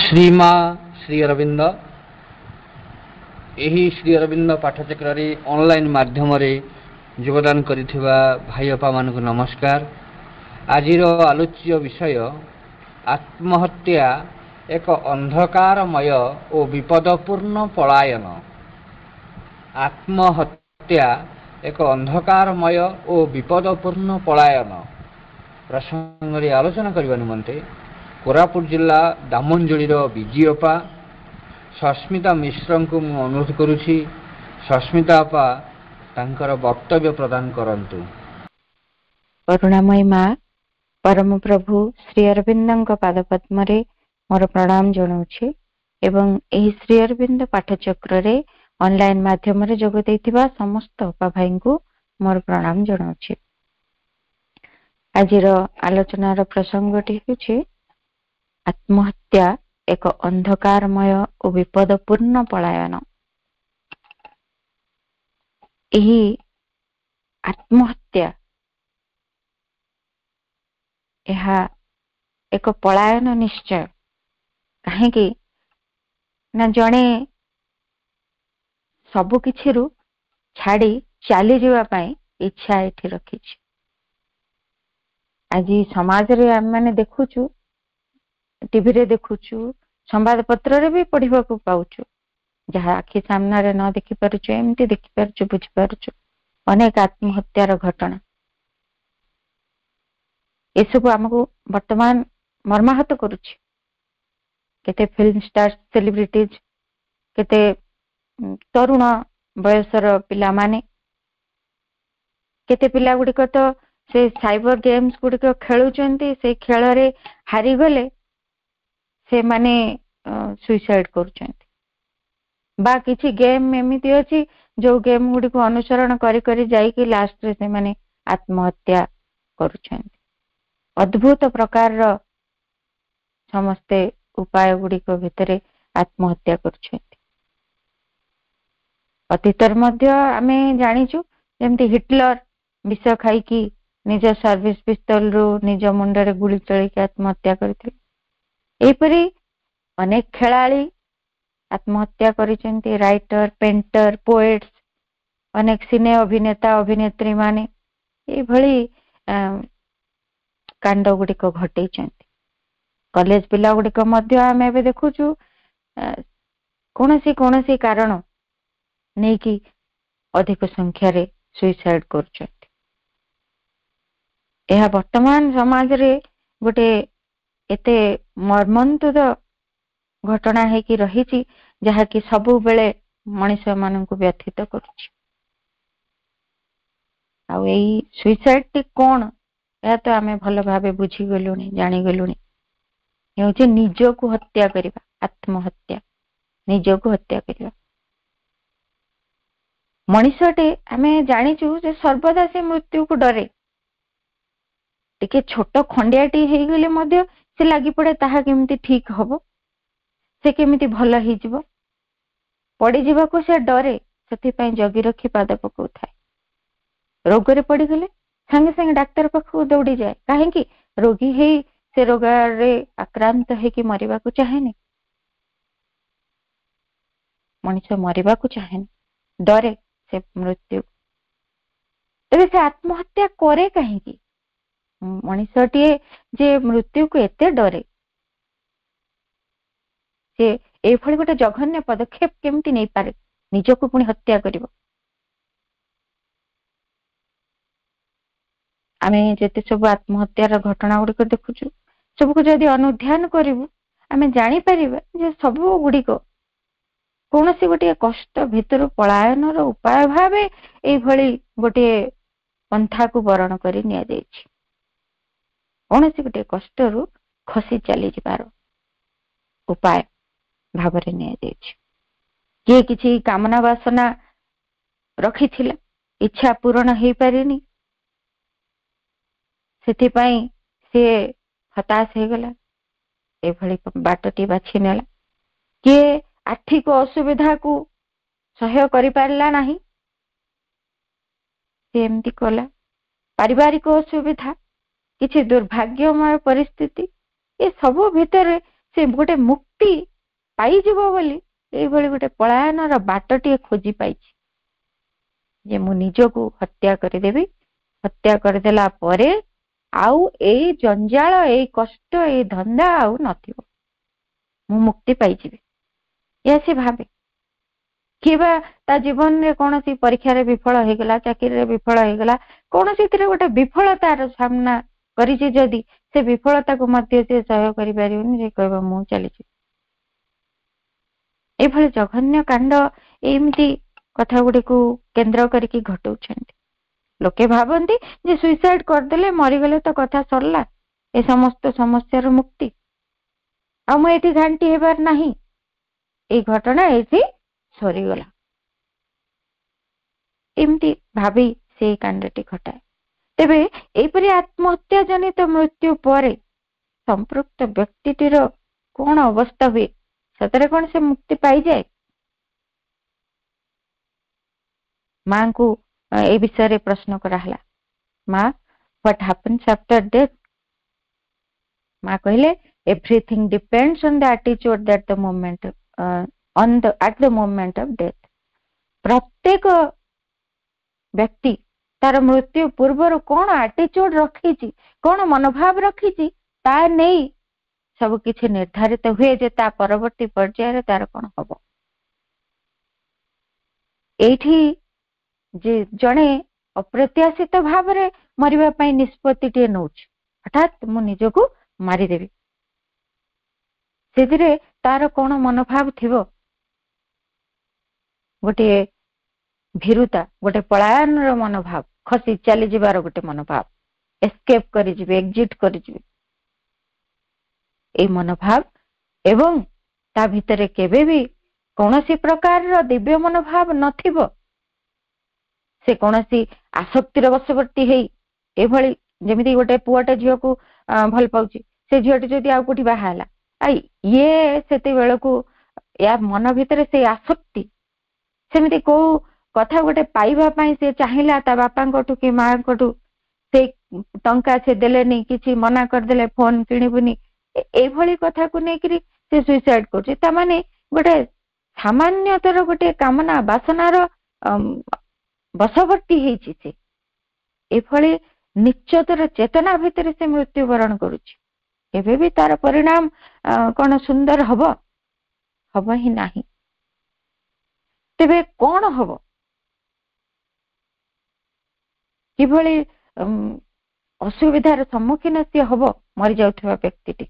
श्रीमा श्री अरविंद यही श्री अरविंद पाठचक्र ऑनलाइन माध्यम योगदान करिथिबा भाई अपा मानक नमस्कार। आज आलोच्य विषय आत्महत्या एक अंधकारमय और विपदपूर्ण पलायन। आत्महत्या एक अंधकारमय और विपदपूर्ण पलायन प्रसंग आलोचना करने निमंते कोरापुट जिला दामनजोड़ी विजीअपा सस्मिता मिश्र को मु अनुरोध करुछि। सस्मिता अपा तांकर वक्तव्य प्रदान करंतु। करुणामयी माँ परम प्रभु श्री अरविंद पादपद्म मोर प्रणाम जनाऊँछि एवं एही श्री अरविंद पाठचक्र रे ऑनलाइन माध्यम रे जोग देइथिबा समस्त अपा भाई को मोर प्रणाम जनाऊँछि। आजिर आलोचनार प्रसंगटी होछि आत्महत्या एक अंधकारमय और विपदपूर्ण पलायन। यही आत्महत्या यह एक पलायन निश्चय कहीं ना जड़े सबु किछि छाड़ी चली जावाई इच्छा एठी रखी। आज समाज रे आम माने देखुचु, टीवी रे देखुचु, संवाद पत्र रे भी पढ़ा पाउचु, जहाँ आखि सामना रे न देखि पारुचु एमती देखि पारुचु बुझी पारुचु अनेक आत्महत्यार घटना। ये सब आमको वर्तमान मर्माहत करुछि। केते फिल्म स्टार सेलिब्रिटीज, केते तरुण बयसर पिला माने, केते पिला गुड़िक तो से साइबर गेम्स गुड़िक खेलुचंती, से खेल रे हारी गले से माने सुइसाइड करुचंती। बा किछि गेम एमिति अछि जो गेम गुड़ी को अनुसरण करी करी जाइकी लास्ट रे से माने आत्महत्या करुचंती। अद्भुत प्रकार समस्ते उपाय गुड़ी को भितरे आत्महत्या करुचंती। अतीतर मध्य आमे जानिचु जेमति हिटलर विष खाइकी निज सर्विस पिस्तल रो निज मुंडरे गुली चलैकी आत्महत्या करथिले। एपरी अनेक खेलाड़ी आत्महत्या करिसेंती। राइटर, पेंटर, पोएट्स, अनेक सिने अभिनेता अभिनेत्री माने ए भली कांड गुड़िक घटैचंती। कॉलेज पिला गुड़िक मध्य आमे एबे देखुचु कोनोसी कारण नहीं कि अधिक संख्या रे सुइसाइड करचंती। यह वर्तमान समाज रे गोटे एते मर्मन्तुद घटना है कि रही जहा कि सबु बेले मनुष्य मानक व्यथित करुछि। आ एई सुइसाइड टी कोन या तो आमे भल भाबे बुझी गलुनी, जानी गलुनी। ये निज को हत्या करिबा, आत्महत्या निज को हत्या करिबा। मनुष्यटे आमे जानिचु जे सर्वदा से मृत्यु को डरे। टिके छोट खंडियाटी हेई गले मध्य से लागि पड़े ताहा केमिति ठीक हबो, से केमिति भल ही जीवो, पड़ी जीवा को से डरे। सथि पई जगी रखी पाद पकौ थाए। रोग रे पड़ी गले संगे संगे डाक्टर पाखु दौड़ी जाए। काहे कि रोगी हेई से रोग रे आक्रांत हे कि मरिबा को चाहेनी। मनुष्य मरिबा को चाहेनी, डरे से मृत्यु। तबे से आत्महत्या करे काहे कि मनुष्यटी जे मृत्यु को एते डरे, से एभली गोटे जघन्य पदक्षेप केमती नहीं पारे, निजको पुणी हत्या करिवो। आमे जेते सब आत्महत्यार घटना गुड़िक देखुचु सबको जदि अनुध्यान करिवु आमे जानी परिबा जे सबु गुड़िक कोनोसी गोटे कष्ट भितर पलायनर उपाय भावे एई भली गोटे पंथा को वरण करी निया जायछि। कोनोसी गोटे कष्टरु खसी चली जिबार उपाय भावरे निया जायछि। किए किछि कामना वासना रखिथिला, इच्छा पूर्ण हेई पारिनी, सेथि पई से हताश हे गला, ए भली बाटटी बाछि नेला। किए आर्थिक असुविधा को सहय करि पारला नाही, से एमती कला। पारिवारिक असुविधा, किछि दुर्भाग्यमय परिस्थिति, ये सब भितर से गोटे मुक्ति पाइजिबो बोली एइभଳି गोटे पलायनर बाटटिए खोजी पाइछि जे मु निजको हत्या करिदेबी हत्या करदेला परे आउ एई जंजाल एई कष्ट एई धंदा आउ नथिबो मु मुक्ति पाइजिबी या से भाबे किबा ता जीवन में कौन सी परीक्षा रे विफल हो गला चाकरी रे विफल हो गला कौन सी तिरे गोटे विफलतार सामना करिछि जदी से विफलता को मध्य से सहयोग करि परिबनि जे कहबा मु चली छी ए भले जघन्य कांड एमिति कथा गुडी को केंद्र करके घटौछन्ति लोके भाबंती जे सुइसाइड करदेले मरिगले तो कथा सरला ए समस्त समस्या रो मुक्ति आ मु एठी घांटी हेबार नाही ए घटना एठी सरीगला एमती भाभी से कांडटी घटाए तेबे एपरि आत्महत्या जनित मृत्यु परे संपृक्त व्यक्तिटीर कौन अवस्था हुए सतरे कौन से मुक्ति पाई जाए मां को ए विषय रे प्रश्न कराहला मां व्हाट हैपेंस आफ्टर डेथ मां कहले everything depends on the attitude that the moment at the moment of death प्रत्येक व्यक्ति तार मृत्यु पूर्व कौन एटीट्यूड रखी कौन मनोभाव रखी ता नहीं सब किछि निर्धारित हुए जे ता परवर्ती पर्याय रे तार कौन हब एठी जे जणे अप्रत्याशित भाव रे मरिबा पई निष्पत्ति टे नउछ हठात मु निजको मारी देबी सेदिरे तार कौन मनोभाव थिबो गोटे भीरुता गोटे पलायन मनोभाव खसी चली जीवार गोटे मनोभाव एस्केप करी जिबे एग्जिट करी जिबे ए मनोभाव एवं ता भितरे केबे भी कौनसी प्रकार रो दिव्य मनोभाव नथिबो से कौनसी आसक्तिर वशवर्ती हेई एभली जेमिति गोटे पुआटे झियो को भल पाउची से झियोटी जदी आ कोठी बाहाला आई ये सेते बेल को या मन भितरे से आसक्ति सेमिति को कथा गोटे पाइबा पई से चाहिला ता बापा कोठु कि मां कोठु से टंका से देलेनी किछि मना कर देले फोन किनिबुनी ए भली कथा को नेकरी से सुइसाइड करछि ता माने गोटे सामान्यतर गोटे कामना वासनार बसवर्ती हेछि से ए भली निश्चतर चेतना भितरे से मृत्युवरण करूछि एबे भी तार परिणाम कौन सुंदर हब ही नहीं तेबे कौन हब किभली असुविधार सम्मुखीन से हब मरी जाउथबा व्यक्तिटी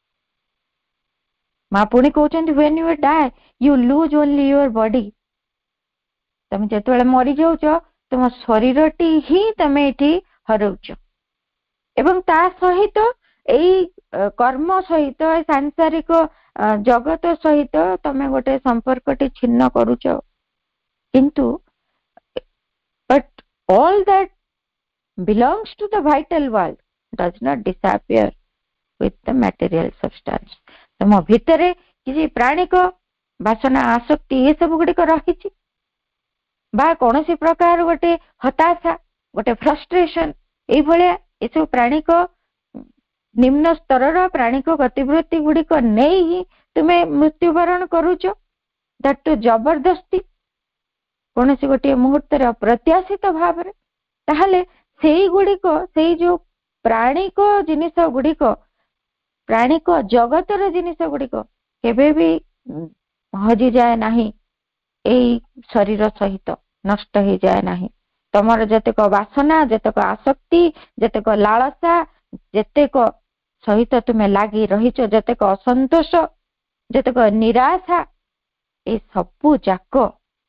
मां पुणी कहउछन्ति when you die you lose only your body तमे जेतेबेले मरी जाउछ तुम शरीरटी ही तमे एठी हरउछ एवं ता सहित एई कर्म सहित सांसारिक जगत सहित तमे गोटे संपर्कटी छिन्न करूछ किंतु but all that belongs to the vital world does not disappear with the material substance तम भितरे किसी प्राणिक वासना आसक्ति ये सब गुड़िक रही बा कौन सी प्रकार गोटे हताशा गोटे फ्रस्ट्रेशन ये ये सब प्राणिक निम्न स्तर प्राणिक गतिवृत्ति गुड़िक नहीं ही तुम्हें मृत्युवरण करूच दैट टू जबरदस्ती कौन सी गोटे मुहूर्त अप्रत्याशित भाव ताहले सेई गुड़िक से जो प्राणिक जिनिस गुड़िक प्राणिक जगतर जिनिस गुड़िक केबे भी हजि जाए नहीं एई शरीर सहित नष्ट हो जाए नहीं तमर जतेक वासना जतेक आसक्ति जतेक लालसा जतेक सहित तुम्हें लागी रहीच जतेक असंतोष जतेक निराशा ए सबु जाक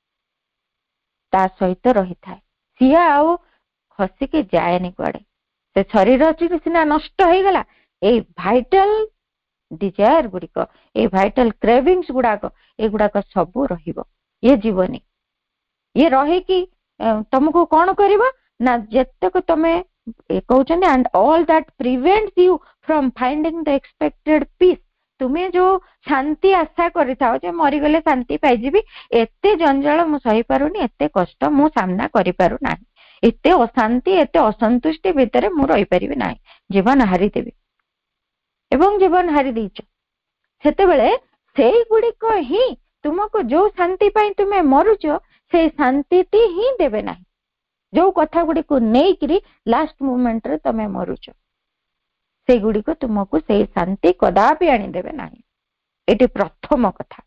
ता सहित रही थाए सी आउ खसिकी जाएनि कुआडे से शरीर सिना नष्ट हो गला ए भाइटल डिजायर गुड़िक ए भाइटल क्रेविंग्स गुड़ाक ए गुड़ाक सबू रहिबो ये जीवनी ये रहे कि तुमको कौन करिबो ना जतक तमे कहउछन and all that prevents you from finding the expected peace तुम्हें जो शांति आशा करिथाओ जे मरी गले शांति पाई जीबी एते जंजाल मु सही पारुनी एते कष्ट मु सामना करि पारु नाही एते अशांति एते असंतुष्टि भितर मु रही परिबे नाही जीवन हारी देबी एवं जीवन हारी दीच ସେତେବେଳେ ସେଇ ଗୁଡିକ ହିଁ ତୁମକୁ ଯୋଉ ଶାନ୍ତି ପାଇଁ ତୁମେ ମରୁଛ ସେଇ ଶାନ୍ତିଟି ହିଁ ଦେବେ ନାହିଁ। ଯୋଉ କଥା ଗୁଡିକୁ ନେଇକିରି ଲାଷ୍ଟ ମୁମେଣ୍ଟରେ ତମେ ମରୁଛ ସେଇଗୁଡିକ ତୁମକୁ ସେଇ ଶାନ୍ତି କଦାପି ଆଣିଦେବେ ନାହିଁ। ଏଠି ପ୍ରଥମ କଥା।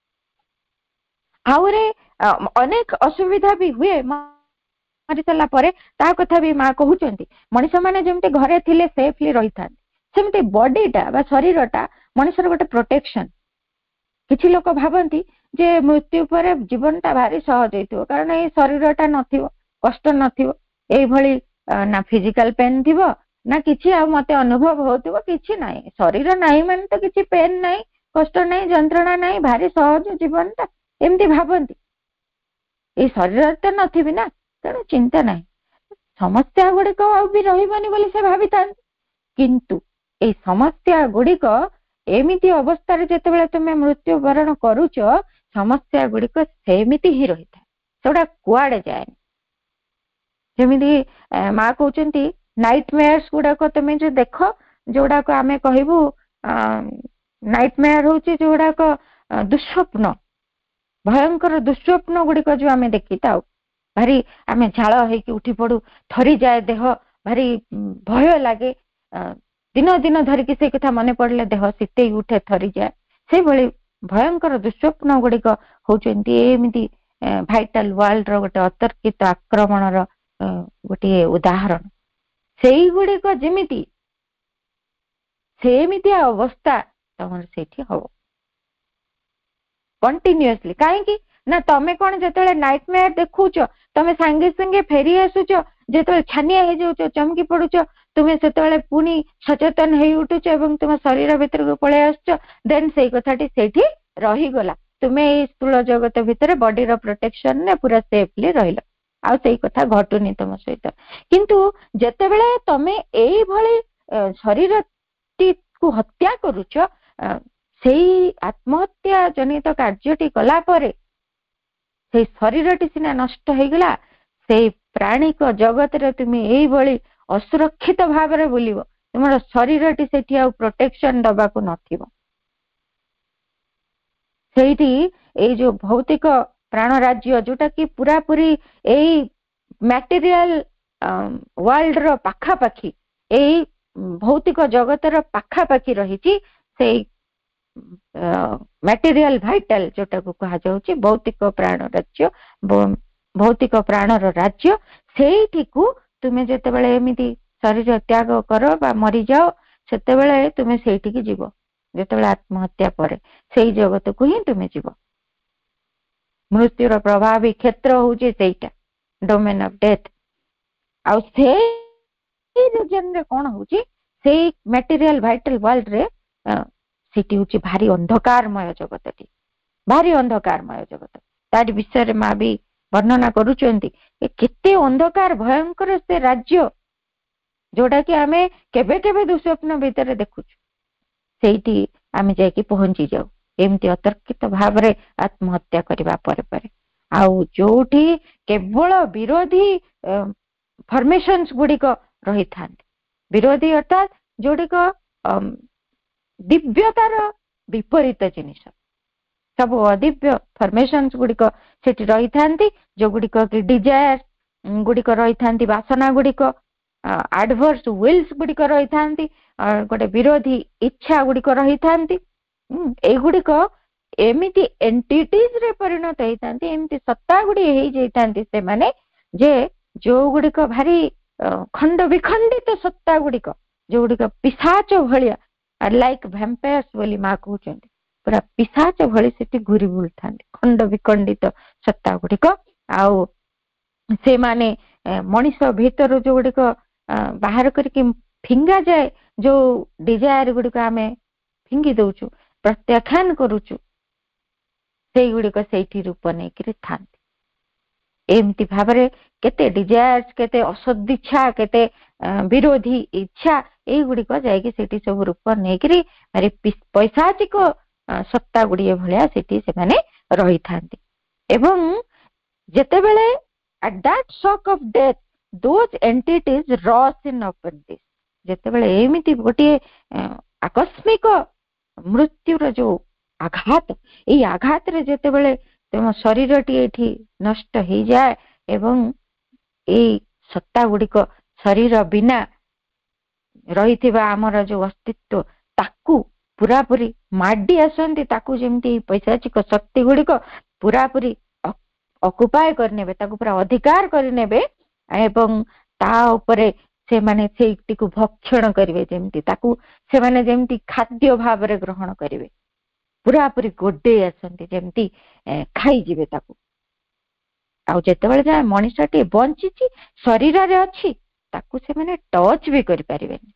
ଆହୁରି ଅନେକ ଅସୁବିଧା ବି ହୁଏ ମରି ସାରିଲା ପରେ। ତା କଥା ବି ମା କହୁଛନ୍ତି ମଣିଷ ମାନେ ଯେମିତି ଘରେ ଥିଲେ ସେଫଲି ରହିଥାନ୍ତି, ସେମିତି ବଡିଟା ବା ଶରୀରଟା ମଣିଷର ଗୋଟେ ପ୍ରୋଟେକ୍ସନ। କିଛି ଲୋକ ଭାବନ୍ତି ଯେ ମୃତ୍ୟୁ ପରେ ଜୀବନଟା ଭାରି ସହଜ ହେଇଥିବ, କାରଣ ଏଇ ଶରୀରଟା ନଥିବ, କଷ୍ଟ ନଥିବ, ଏଇଭଳି ନା ଫିଜିକାଲ ପେନ୍ ଥିବ ନା କିଛି ଆଉ ମତେ ଅନୁଭବ ହଉଥିବ, କିଛି ନାହିଁ। ଶରୀର ନାହିଁ ମାନେ ତ କିଛି ପେନ୍ ନାହିଁ, କଷ୍ଟ ନାହିଁ, ଯନ୍ତ୍ରଣା ନାହିଁ, ଭାରି ସହଜ ଜୀବନଟା, ଏମିତି ଭାବନ୍ତି। ଏଇ ଶରୀରରେ ତ ନଥିବି ନା, ତେଣୁ ଚିନ୍ତା ନାହିଁ, ସମସ୍ୟା ଗୁଡିକ ଆଉ ବି ରହିବନି ବୋଲି ସେ ଭାବିଥାନ୍ତି। କିନ୍ତୁ ଏଇ ସମସ୍ୟା ଗୁଡିକ ଏମିତି ଅବସ୍ଥାରେ ଯେତେବେଳେ ତୁମେ ମୃତ୍ୟୁ ବରଣ କରୁଛ, ସମସ୍ୟା ଗୁଡିକ ସେମିତି ହିଁ ରହିଥାଏ, ସେଗୁଡା କୁଆଡେ ଯାଏନି। ଯେମିତି ମା କହୁଛନ୍ତି ନାଇଟ୍ ମେୟର୍ସ ଗୁଡାକ ତମେ ଯୋଉ ଦେଖ, ଯୋଉଗୁଡାକ ଆମେ କହିବୁ ନାଇଟ୍ ମେୟର ହଉଛି ଯୋଉଗୁଡାକ ଦୁଃସ୍ୱପ୍ନ, ଭୟଙ୍କର ଦୁଃସ୍ୱପ୍ନ ଗୁଡିକ ଯୋଉ ଆମେ ଦେଖିଥାଉ, ଭାରି ଆମେ ଝାଳ ହେଇକି ଉଠି ପଡୁ, ଥରିଯାଏ ଦେହ, ଭାରି ଭୟ ଲାଗେ, ଦିନ ଦିନ ଧରିକି ସେଇ କଥା ମନେ ପଡିଲେ ଦେହ ଶୀତେଇ ଉଠେ, ଥରିଯାଏ। ସେଇଭଳି ଭୟଙ୍କର ଦୁଃସ୍ୱପ୍ନ ଗୁଡିକ ହଉଛନ୍ତି ଏମିତି ଭାଇଟାଲ ୱାର୍ଲଡର ଗୋଟେ ଅତର୍କିତ ଆକ୍ରମଣର ଗୋଟିଏ ଉଦାହରଣ। ସେଇଗୁଡିକ ଯେମିତି ସେମିତିଆ ଅବସ୍ଥା ତମର ସେଇଠି ହବ କଣ୍ଟିନ୍ୟୁଅସଲି। କାହିଁକି ନା ତମେ କଣ ଯେତେବେଳେ ନାଇଟ୍ ମେୟାର ଦେଖୁଛ ତମେ ସାଙ୍ଗେ ସାଙ୍ଗେ ଫେରି ଆସୁଛ, ଯେତେବେଳେ ଛାନିଆ ହେଇଯାଉଛ, ଚମକି ପଡୁଛ, ତୁମେ ସେତେବେଳେ ପୁଣି ସଚେତନ ହେଇ ଉଠୁଛ ଏବଂ ତୁମ ଶରୀର ଭିତରକୁ ପଳେଇ ଆସୁଛ, ଦେନ୍ ସେଇ କଥାଟି ସେଇଠି ରହିଗଲା। ତୁମେ ଏଇ ସ୍ଥୂଳ ଜଗତ ଭିତରେ ବଡିର ପ୍ରୋଟେକ୍ସନରେ ପୁରା ସେଫଲି ରହିଲ, ଆଉ ସେଇ କଥା ଘଟୁନି ତମ ସହିତ। କିନ୍ତୁ ଯେତେବେଳେ ତମେ ଏଇଭଳି ଶରୀରଟିକୁ ହତ୍ୟା କରୁଛ, ସେଇ ଆତ୍ମହତ୍ୟା ଜନିତ କାର୍ଯ୍ୟଟି କଲା ପରେ ସେଇ ଶରୀରଟି ସିନା ନଷ୍ଟ ହେଇଗଲା, ସେଇ ପ୍ରାଣିକ ଜଗତରେ ତୁମେ ଏଇଭଳି ଅସୁରକ୍ଷିତ ଭାବରେ ବୁଲିବ, ତୁମର ଶରୀରଟି ସେଠି ଆଉ ପ୍ରୋଟେକ୍ସନ ଦବାକୁ ନଥିବ। ସେଇଠି ଏଇ ଯୋଉ ଭୌତିକ ପ୍ରାଣ ରାଜ୍ୟ ଯୋଉଟା କି ପୁରାପୁରି ଏଇ ମ୍ୟାଟେରିଆଲ ୱାର୍ଲଡର ପାଖାପାଖି, ଏଇ ଭୌତିକ ଜଗତର ପାଖାପାଖି ରହିଛି, ସେଇ ମ୍ୟାଟେରିଆଲ ଭାଇଟାଲ ଯୋଉଟାକୁ କୁହାଯାଉଛି ଭୌତିକ ପ୍ରାଣ ରାଜ୍ୟ, ଭୌତିକ ପ୍ରାଣର ରାଜ୍ୟ, ସେଇଠିକୁ ତୁମେ ଯେତେବେଳେ ଏମିତି ଶରୀର ତ୍ୟାଗ କର ବା ମରିଯାଅ, ସେତେବେଳେ ତୁମେ ସେଇଠିକି ଯିବ। ଯେତେବେଳେ ଆତ୍ମହତ୍ୟା ପରେ ସେଇ ଜଗତକୁ ହିଁ ତୁମେ ଯିବ। ମୃତ୍ୟୁର ପ୍ରଭାବୀ କ୍ଷେତ୍ର ହଉଛି ସେଇଟା, ଡୋମେନ୍ ଅଫ ଡେଥ। ଆଉ ସେଇ ରିଜନରେ କଣ ହଉଛି, ସେଇ ମ୍ୟାଟେରିଆଲ ଭାଇଟାଲ ୱାର୍ଲଡରେ ସେଠି ହଉଛି ଭାରି ଅନ୍ଧକାରମୟ ଜଗତଟି, ଭାରି ଅନ୍ଧକାରମୟ ଜଗତ। ତାରି ବିଷୟରେ ମା ବି ବର୍ଣ୍ଣନା କରୁଛନ୍ତି କେତେ ଅନ୍ଧକାର ଭୟଙ୍କର ସେ ରାଜ୍ୟ, ଯୋଉଟା କି ଆମେ କେବେ କେବେ ଦୁଃସ୍ୱପ୍ନ ଭିତରେ ଦେଖୁଛୁ। ସେଇଠି ଆମେ ଯାଇକି ପହଞ୍ଚି ଯାଉ ଏମିତି ଅତର୍କିତ ଭାବରେ ଆତ୍ମହତ୍ୟା କରିବା ପରେ ପରେ। ଆଉ ଯୋଉଠି କେବଳ ବିରୋଧୀ ଫର୍ମେସନ୍ସ ଗୁଡିକ ରହିଥାନ୍ତି, ବିରୋଧୀ ଅର୍ଥାତ୍ ଯୋଉଗୁଡିକ ଦିବ୍ୟତାର ବିପରୀତ ଜିନିଷ, ସବୁ ଅଦିବ୍ୟ ଫର୍ମେସନ୍ସ ଗୁଡିକ ସେଠି ରହିଥାନ୍ତି, ଯୋଉଗୁଡିକ କି ଡିଜାୟାର ଗୁଡିକ ରହିଥାନ୍ତି, ବାସନା ଗୁଡିକ, ଆଡଭର୍ସ ୱିଲ୍ସ ଗୁଡିକ ରହିଥାନ୍ତି, ଗୋଟେ ବିରୋଧୀ ଇଚ୍ଛା ଗୁଡିକ ରହିଥାନ୍ତି। ଏଇଗୁଡିକ ଏମିତି ଏଣ୍ଟିଟିଜରେ ପରିଣତ ହେଇଥାନ୍ତି, ଏମିତି ସତ୍ତା ଗୁଡିଏ ହେଇଯାଇଥାନ୍ତି ସେମାନେ, ଯେ ଯୋଉଗୁଡିକ ଭାରି ଖଣ୍ଡ ବିଖଣ୍ଡିତ ସତ୍ତା ଗୁଡିକ, ଯୋଉଗୁଡିକ ପିଶାଚ ଭଳିଆ, ଲାଇକ୍ ଭ୍ୟାମ୍ପାୟାର୍ସ ବୋଲି ମା କହୁଛନ୍ତି, ପୁରା ପିଶାଚ ଭଳି ସେଠି ଘୁରି ବୁଲୁଥାନ୍ତି ଖଣ୍ଡ ବିଖଣ୍ଡିତ ସତ୍ତା ଗୁଡିକ। ଆଉ ସେମାନେ ମଣିଷ ଭିତରୁ ଯୋଉଗୁଡିକ ବାହାର କରିକି ଫିଙ୍ଗା ଯାଏ, ଯୋଉ ଡିଜାୟାର ଗୁଡିକ ଆମେ ଫିଙ୍ଗି ଦଉଛୁ, ପ୍ରତ୍ୟାଖ୍ୟାନ କରୁଛୁ, ସେଇଗୁଡିକ ସେଇଠି ରୂପ ନେଇକିରି ଥାନ୍ତି। ଏମିତି ଭାବରେ କେତେ ଡିଜାୟାର୍ସ, କେତେ ଅସଦିଚ୍ଛା, କେତେ ବିରୋଧୀ ଇଚ୍ଛା, ଏଇଗୁଡିକ ଯାଇକି ସେଠି ସବୁ ରୂପ ନେଇକିରି ଭାରି ପୈଶାଚିକ ସତ୍ତା ଗୁଡିଏ ଭଳିଆ ସେଠି ସେମାନେ ରହିଥାନ୍ତି। ଏବଂ ଯେତେବେଳେ at that shock of death those entities rush in upon this, ଯେତେବେଳେ ଏମିତି ଗୋଟିଏ ଆକସ୍ମିକ मृत्युर जो आघात एई आघात रे जेतेबेले तुम शरीरटी एठी नष्ट हो जाए एवं एई सत्ता गुड़िक शरीर बिना रही आमर जो अस्तित्व ताकू पूरापूरी माडी आसती ताकू जेमती पैशाचिक शक्ति गुड़िक पूरापूरी अकुपाय करने ताकू पूरा अधिकार करने एवं ता उपरे से माने सेठी को भक्षण करिवे जेमती ताकू से माने जेमती खाद्य भाव रे ग्रहण करिवे पूरापूरी गोडे आसती जेमती खाई जिवे ताकू आउ जेतेबेले जा मनुष्यटी बंचिची शरीर रे अछि ताकू से माने टच भी करि परिबेनी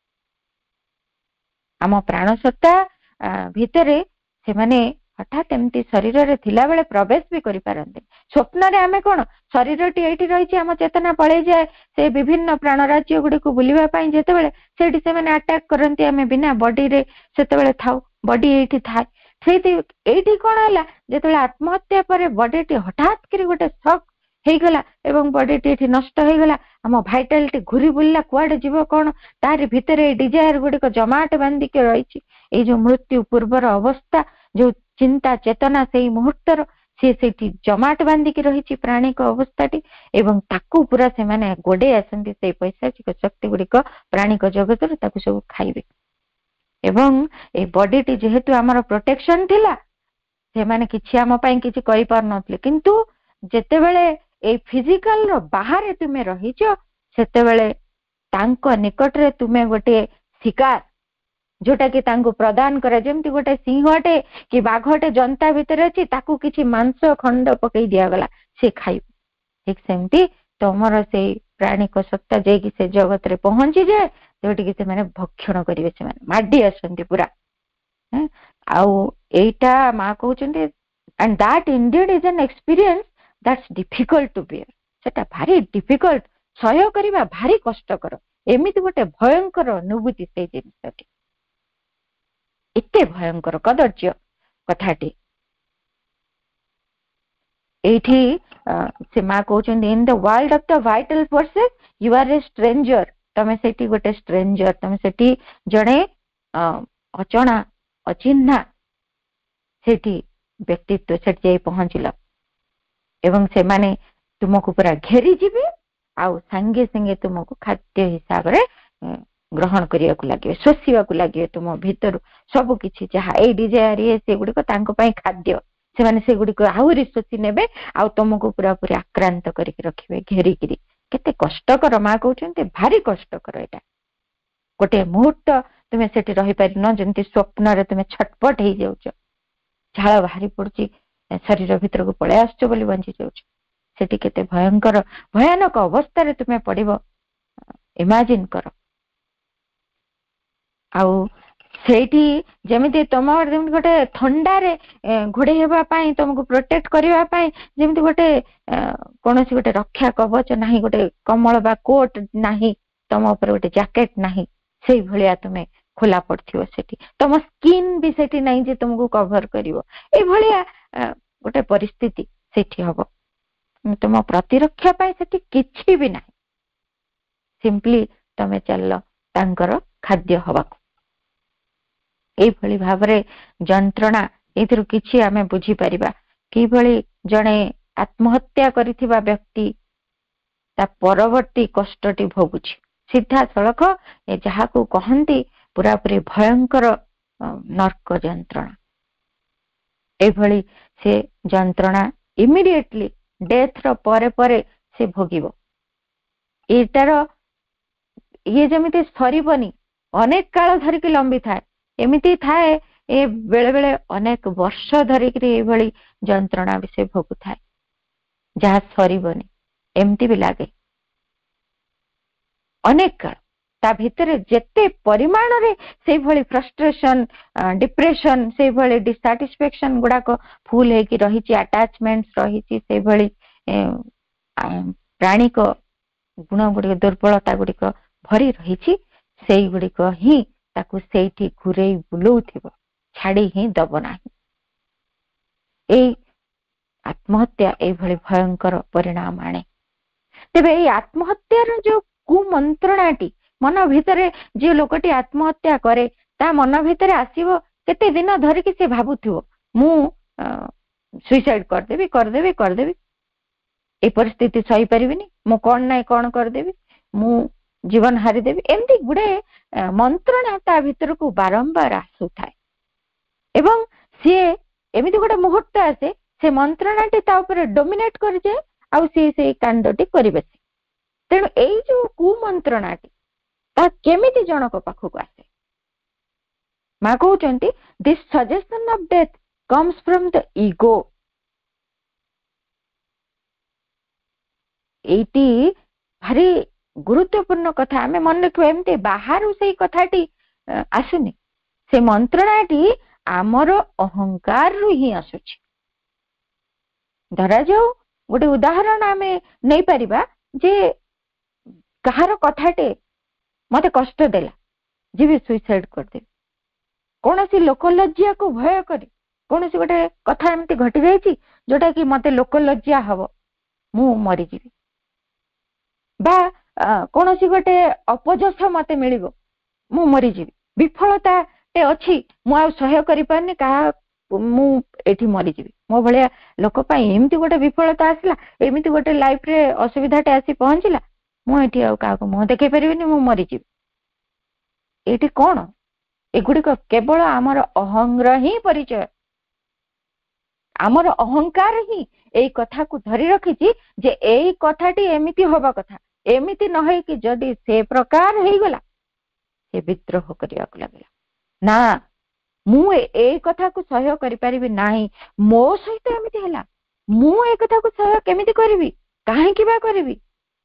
आम प्राणसत्ता भितरे से माने हठात एमती शरीर रे थिला बेले प्रवेश भी करि पारंते स्वप्न रे आमे कोन शरीरटी एठी रहिछि आम चेतना पळे जाए से विभिन्न प्राण राज्य गुडी को बुलिबा पई जेतेबेले सेठी से माने अटैक करंती आमे बिना बॉडी रे सेतेबेले थाउ बॉडी एठी थाए सेठी एठी कोन हला जेतेबेले आत्महत्या परे बॉडीटी हठात करी गोटे शॉक हेई गला एवं बॉडीटी एठी नष्ट हेई गला आम वाइटालिटी घुरी बुल्ला कुआडे जीव कोन तारि भितरे डिजायर गुडी को जमाट बांधी के रहिछि ए जो मृत्यु पूर्वर अवस्था जो चिंता चेतना से मुहूर्तर से जमाट बांधिक रही प्राणिक अवस्थाटी एवं ताकू पूरा से माने गोडे आसती से पैशाचिक शक्ति गुड़िक प्राणिक जगत सब खाइबे एवं ए बॉडीटी जेहेतु आमर प्रोटेक्शन थिला से माने किछि आम पई किछि करि पार नथले किंतु जेतेबेले ए फिजिकल रो बाहर तुमे रहिचो सेतेबेले तांको निकट रे तुमे गोटे शिकार जोटा कि तांको प्रदान करे जेमती गोटे सिंहटे कि बाघटे जनता भितर अछि ताकू किछि मांस खंड पकई दिया गला से खाइ ठीक सेमती तमर से प्राणिक सत्ता जे कि से जगत रे पहुंची जाए जोटी कि से माने भक्षण करिवे से माने माडी आसंती पूरा आउ एटा मा कहउचंती and that indeed is an experience that's difficult to bear सेटा भारी डिफिकल्ट सहय करिबा भारी कष्टकर एमिति गोटे भयंकर अनुभूति से जिनिसटी एते भयंकर कदर्य कथाटी एठी से मा कहउचंती in the world of the vital forces you are a stranger तमे सेठी गोटे स्ट्रेंजर तमे सेठी जणे अचना अचिन्हा सेठी व्यक्तित्व सेठी जाई पहुंचिला एवं से माने तुमको पूरा घेरी जिबे आउ संगे संगे तुमको खाद्य हिसाब रे ग्रहण करिया को लागिवे सोसिया को लागिवे तुम भीतर सब किछि जहा ए डिजायर ये से गुडी को तांको पई खाद्य से माने से गुडी को आहुरी सोची नेबे आउ तुमको पूरा पूरी आक्रांत करि रखिवे घेरी गिरी केते कष्टकर मा कहउचंते भारी कष्टकर एटा गोटे मुहूर्त तुमे सेठी रहि पारि न जंती स्वप्न रे तुमे छटपट हे जाउछ झाळ बाहरी पड़ची शरीर भीतर को पळे आछो बोली बंची जाउछ सेठी केते भयंकर भयानक अवस्था रे तुमे पड़िबो इमेजिन करो आउ सेठी जेमिति तमर जेमिति गोटे ठंडा रे घोड़े हेबा पई तुमको प्रोटेक्ट करिवा पई जेमिति गोटे कोनोसी गोटे रक्षा कवच नाही गोटे कमल बा कोट नाही तम ऊपर गोटे जैकेट नाही सेई भलिया तुमे खोला पड़थियो सेठी तम स्किन भी सेठी नाही जे तुमको कवर करिवो ए भलिया गोटे परिस्थिति सेठी हबो तुम प्रतिरक्षा पई सेठी किछि भी नाही सिंपली तमे चललो तांकर खाद्य हबा एई भली भाबरे जंत्रणा एथिरु किछि आमे बुझी परिबा कि भली जणे आत्महत्या करिथिबा व्यक्ति ता परवर्ती कष्टटी भोगुछि सीधा सड़क ए जहा को कहंती पूरा पूरी भयंकर नरक जंत्रणा ए भली से जंत्रणा इमिडिएटली डेथ रो परे परे से भोगिबो एटार ये जेमिति सरीबनी अनेक काल धरिक लंबी थाए एमिति थाए ए बेले बेले अनेक वर्ष धरिक भली जंत्रणा भी से भोगु थाए जहा सरीबनी एमती भी लागे अनेक काल ता भितरे जेते परिमाण रे से भली फ्रस्ट्रेशन डिप्रेशन से भली डिसैटिस्फैक्शन गुडा को फुल हे कि रहिछि अटैचमेंट्स रहिछि से भली प्राणिक गुण गुडी दुर्बलता गुडी को भरी रहिछि सेई गुडी को ही ताकू सेठी घुरेई बुलौथिबो छाड़ी ही दब नाही ए आत्महत्या ए भली भयंकर परिणाम आने तेबे ए आत्महत्यार जो कुमंत्रणाटी मन भितरे जे लोकटी आत्महत्या करे ता मन भितरे आसीबो केते दिन धरिकी से भाबुथिबो मु सुइसाइड करदेबी करदेबी करदेबी ए परिस्थिति सही परिबिनी मु कौन नाई कौन करदेबी मु जीवन हारिदेवी एमती गुड़े मंत्रणा ता भीतर को बारंबार आसु थाए एवं सी एमती गोटे मुहूर्त आसे से मंत्रणाटी ता ऊपर डोमिनेट कर जाए आउ से कांडटी करि बसे तेणु एई जो कुमंत्रणाटी ता केमिति जनक पाखक आसे मां कहउचंती this suggestion of death comes from the ego एटी भारी गुरुत्वपूर्ण कथा आमे मन रखिबा एमती बाहर से कथाटी आसुनी से मंत्रणाटी आमर अहंकार रु ही आसुची धरा जाऊ गोटे उदाहरण आमे नहीं परिबा जे कहार कथाटे मते कष्ट देला जे भी सुइसाइड कर दे कौन सी लोकलज्जा को भय करे कौन सी गोटे कथा एमती घटी जाइछि जोटा कि मते लोकलज्जा हबो मु मरि जीवी बा कौन सी गोटे अपजस मते मिलिबो मु मरि जीवी विफलता टे अछि मु आ सहय करि पारनी कहा मु एठी मरि जीवी मो भलिया लोक पई एमती गोटे विफलता आसला एमती गोटे लाइफ रे असुविधाटे आसी पहुंचला मु एठी आ का मुह देखै परिबिनी मु मरि जीवी एठी कोन एगुड़िक केवल आमर अहंग्र ही परिचय आमर अहंकार ही एई कथा को धरी रखिछि जे एई कथाटी एमिति होबा कथा एमिति न होई कि जदि से प्रकार हेई गला से विद्रोह करिया को लागला ना मु ए कथा को सहय करि परिबि नाही मो सहित एमिति हला मु ए कथा को सहय केमिति करिवि काहे कि बा करिवि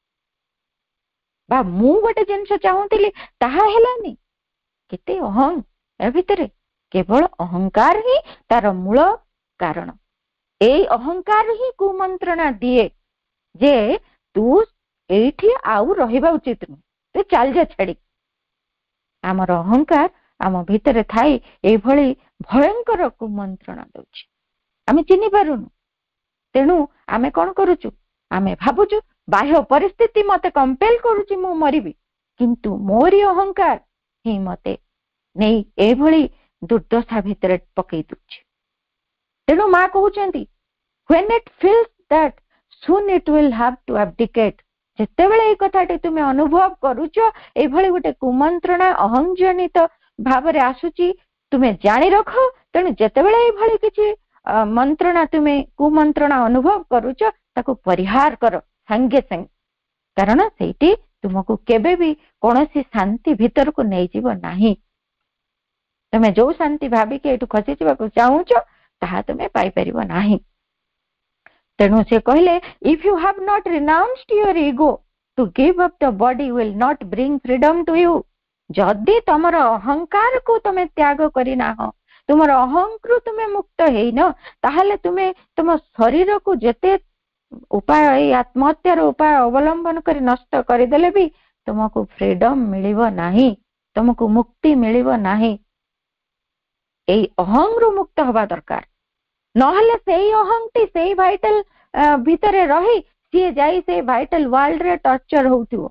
बा मु गोटे जिनस चाहूतिली ताहा हेलानी केते अहं ए भितरे केवल अहंकार ही तार मूल कारण ए अहंकार ही कुमंत्रणा दिए जे तू एठी आउ रहिबा उचित नु तू चल जा छड़ी आमर अहंकार आम भितरे थाई ए भली भयंकर कुमंत्रणा दउछि आमे चिनि पारुनु तेणु आमे कोन करूछु आमे भाबुछु बाह्य परिस्थिति मते कंपेल करूछि मु मरिबी किंतु मोरी अहंकार ही मते नहीं ए भली दुर्दशा भितरे पकई दुछि तेणु मां कहउचंती when it feels that soon it will have to abdicate जेते बेले ए कथाटी तुमे अनुभव करूछ ए भली गोटे कुमंत्रणा अहंजनित भाव रे आसुची तुमे जानि रखो तेणु जेते बेले ए भली किछि मंत्रणा तुमे कुमंत्रणा अनुभव करूछ ताको परिहार करो संगे संगे कारण सेठी तुमको केबे भी कोनोसी शांति भीतर को नै जीव नाही तमे जो शांति भाबी के एटु खसी जीवा को चाहूछ ताहा तुमे पाई परिबो नाही तेणु से कहले if you have not renounced your ego to give up the body will not bring freedom to you जदि तमर अहंकार को तुमे त्याग करिना हो तुमर अहंकृ तुमे मुक्त हेइन ताहले तुमे तुम शरीर को जेते उपाय आत्महत्यार उपाय अवलंबन कर नष्ट करदेले भी तुमको फ्रीडम मिलिबो नाही तुमको मुक्ति मिलिबो नाही एई अहंग्रु मुक्त हवा दरकार नहले सेई अहंटी सेई भाइटल भितरे रही सी जाई से भाइटल वर्ल्ड रे टॉर्चर होउथिबो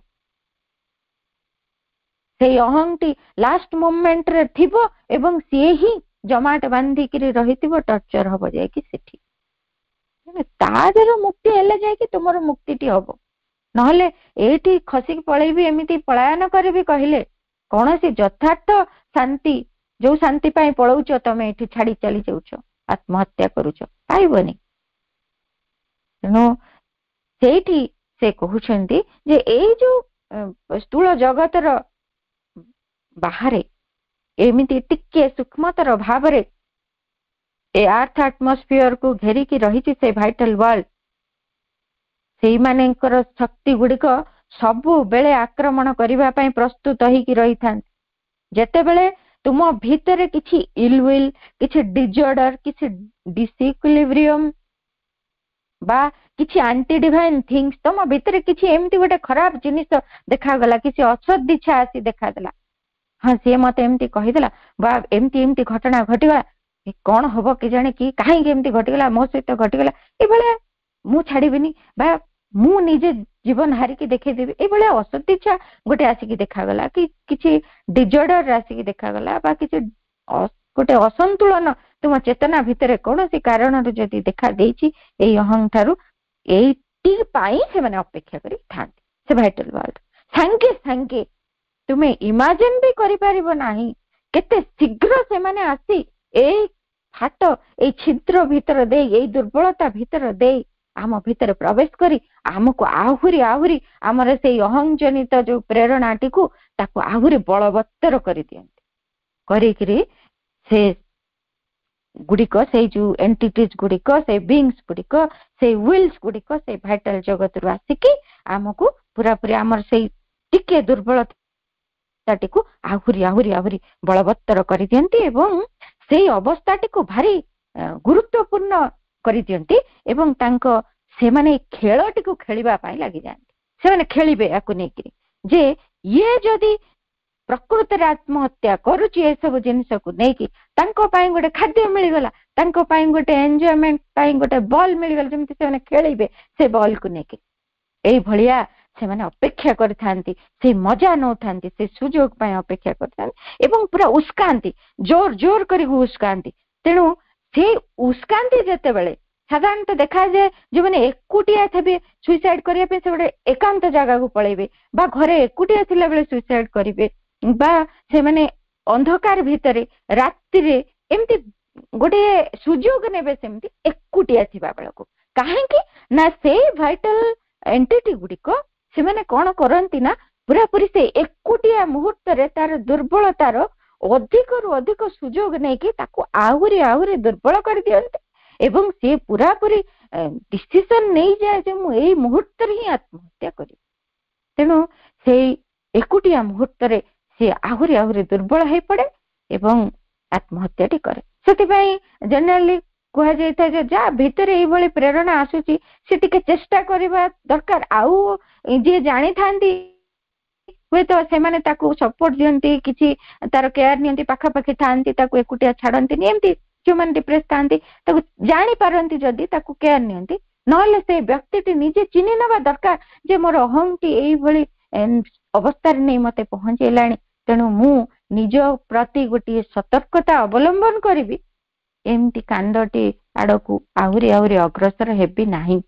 सेई अहंटी लास्ट मोमेंट रे थिबो एवं सी ही जमाट बांधी करी रहिथिबो टॉर्चर हबो जाय कि सेठी ताजर मुक्ति हेले जाय कि तुमर मुक्तिटी हबो नहले एठी खसी पळेबी एमिति पलायन करबी कहिले कोनोसी यथार्थ शांति जो शांति पाई पळौछ तमे एठी छाडी चली जाउछ आत्महत्या करूछ पाइबनी तेणु सेठी से कहउछंती जे ए जो स्थूल जगतर बाहरे एमिति टिके सूक्ष्मतर भावरे ए अर्थ एटमॉस्फेयर को घेरी की रही से भाइटल वर्ल्ड से मानेकर शक्ति गुड़िक सबु बेले आक्रमण करिबा पई प्रस्तुत होई की रही थान जेते बेले तुम भीतर किछि इल विल किछि डिजॉर्डर किछि डिसइक्विलिब्रियम बा किछि एंटी डिवाइन थिंग्स तुम भीतर किछि एमती गोटे खराब जिनिस देखा गला किछि असद इच्छा आसी देखा देला हाँ सी मत एमती कहीदेला बा एमती एमती घटना घटीगला कौन हम कि जाने कि कहीं एमती घटीगला मो सहित घटीगला ये मु छाड़बीनी बा मु निजे जीवन हारिकी देखदेवी ये असत इच्छा गोटे आसिकी देखागला कि किसी डिजॉर्डर आसिकी देखागला बा किसी गोटे असंतुलन तुम चेतना भितर कौन सी कारण जदि देखा देछि एई अहं ठारू एई पाई से माने अपेक्षा करी थांती से भाइटल वर्ल्ड सांगे सांगे तुमे इमेजिन भी करि परिबो नाही केते शीघ्र से माने आसी एई फाट एई छिद्र भीतर दे एई दुर्बलता भीतर दे आम भीतर प्रवेश करी आमको आहुरी आहुरी आमर से अहं जनित जो प्रेरणाटी को ताको आहुरी बलवत्तर कर दियंती करी से गुड़िक से जो एंटिटीज गुड़िक से बीइंग्स गुड़िक से विल्स गुड़िक से भाइटल जगत रु आसिकी आमको पूरा पूरा आमर से टिके दुर्बलताटी को आहुरी आहुरी आहुरी बलवत्तर कर दियंती एवं से अवस्थाटी को भारी गुरुत्वपूर्ण कर दियंती एवं तांको से माने खेलटी को खेलिबा पाई लागि जांती से माने खेलिबे याकु नेकरी जे ये जदी प्रकृत आत्महत्या करुची ए सब जिनिस को नेकी तांको पाई गोटे खाद्य मिल गला तांको पाई गोटे एन्जॉयमेंट पाई गोटे बॉल मिल गला जेमति से माने खेलिबे से बॉल को नेकी एई भलिया से माने अपेक्षा करथांती से मजा नौथांती से सुजोग पाई अपेक्षा करथांती एवं पूरा उस्कांती जोर जोर करी उस्कांती तेणु से उस्कांती जते बेले साधारणतः देखा जाए जो मैंने एकुटिया थे सुइसाइड करने से गोटे एकांत जगह को पलैबे बा घरे एकुटिया थिला बेले सुइसाइड करिवे बा से माने अंधकार भितरे रात्रि रे एमती गोटे सुजोग नेबे सेमती एकुटिया थिबा बेलको काहेकि ना से भाइटल एंटिटी गुडिको से माने कोन करंती ना पूरा पूरी से एकुटिया मुहूर्त रे तार दुर्बलतार अधिक रु अधिक सुजोग नै कि ताको आहुरी आहुरी दुर्बल कर दियंते एवं से पूरा पूरी डिसीजन नहीं जाए जे मु एई मुहूर्त रे ही आत्महत्या करी तेणु से एकुटिया मुहूर्त रे से आहुरी आहुरी दुर्बल है पड़े एवं आत्महत्या टी करे सेति जनरली कह जाता जे जा भीतर एई भली प्रेरणा आसुची से टिके चेष्टा करबा दरकार आउ जे जानि थांती हुए तो से माने ताकू सपोर्ट दियंती किछि तार केयर नियंती पाखा पाखी थांती ताकू एकुटिया छाडंती नियंती जो माने डिप्रेस थांती ताकू जानि पारंती जदी ताकू केयर नियंती नहले से व्यक्तिटी निजे चिनि नबा दरकार जे मोर अहंटी एई भली अवस्था रे नै मते पहुंचेलाणी तेणु मु निज प्रति गोटे सतर्कता अवलंबन करिवि एमती कांडटी आड़कू आहुरी आहुरी अग्रसर हेबी नाही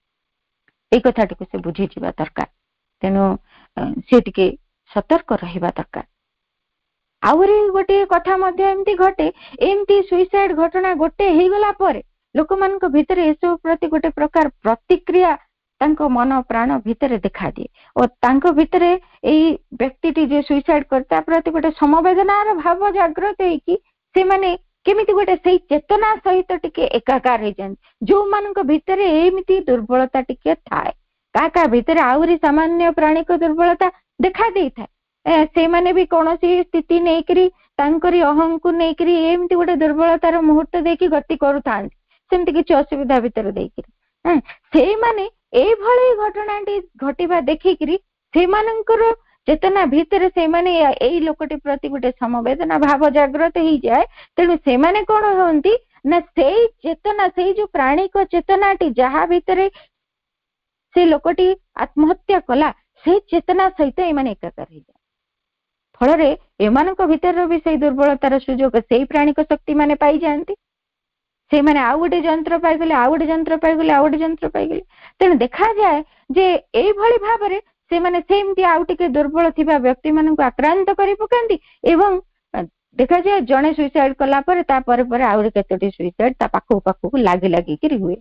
ए कथाटी को से बुझी जिबा दरकार तेणु से टिके सतर्क रहिबा दरकार आहुरी गोटे कथा मध्य एमती घटे एमती सुइसाइड घटना गोटे हे गला परे लोक मानक भितर एसो प्रति गोटे प्रकार प्रतिक्रिया तांको मन प्राण भितर देखा दिए और तांको भितर एई व्यक्तिटी जे सुइसाइड करता प्रति गोटे समवेदनार भाव जागृत हेकी से माने केमिति गोटे सही चेतना सहित टिके एकाकार हे जान जो मानक भितर एमिति दुर्बलता टिके थाए का भितर आउरी सामान्य प्राणी को दुर्बलता देखा देई थाए से माने भी कोनोसी स्थिति नै करी तांकरी अहं को नै करी एमिति गोटे दुर्बलतार मुहूर्त देखि गति करूथान सेमति किछि असुविधा भितर देई करी से माने ए भली घटनाटी घटिबा देखिकरी से मानकर चेतना भीतर से माने एई लोकटी प्रति गोटे समवेदना भाव जागृत ही जाए तेणु से माने कोन होंती ना सेई चेतना सेई जो प्राणी को चेतनाटी जहा भीतर से लोकटी आत्महत्या कला से चेतना सहित ए माने एकाकार ही जाए फल रे एमानक भीतर भी सेई दुर्बलतार सुजोग सेई प्राणी को शक्ति माने पाई जानती से माने आउ गोटे जंत्र पाइगले आउ गोटे जंत्र पाइगले आउ गोटे जंत्र पाइगले तेणु देखा जाए जे एई भली भाबरे से माने सेमती आउ टिके दुर्बल थिबा व्यक्ति मानक आक्रांत करि पकांती एवं देखा जाए जणे सुइसाइड कला परे ता परे परे आउ केतोटी सुइसाइड ता पाखु पाखु लागी लागी कि हुए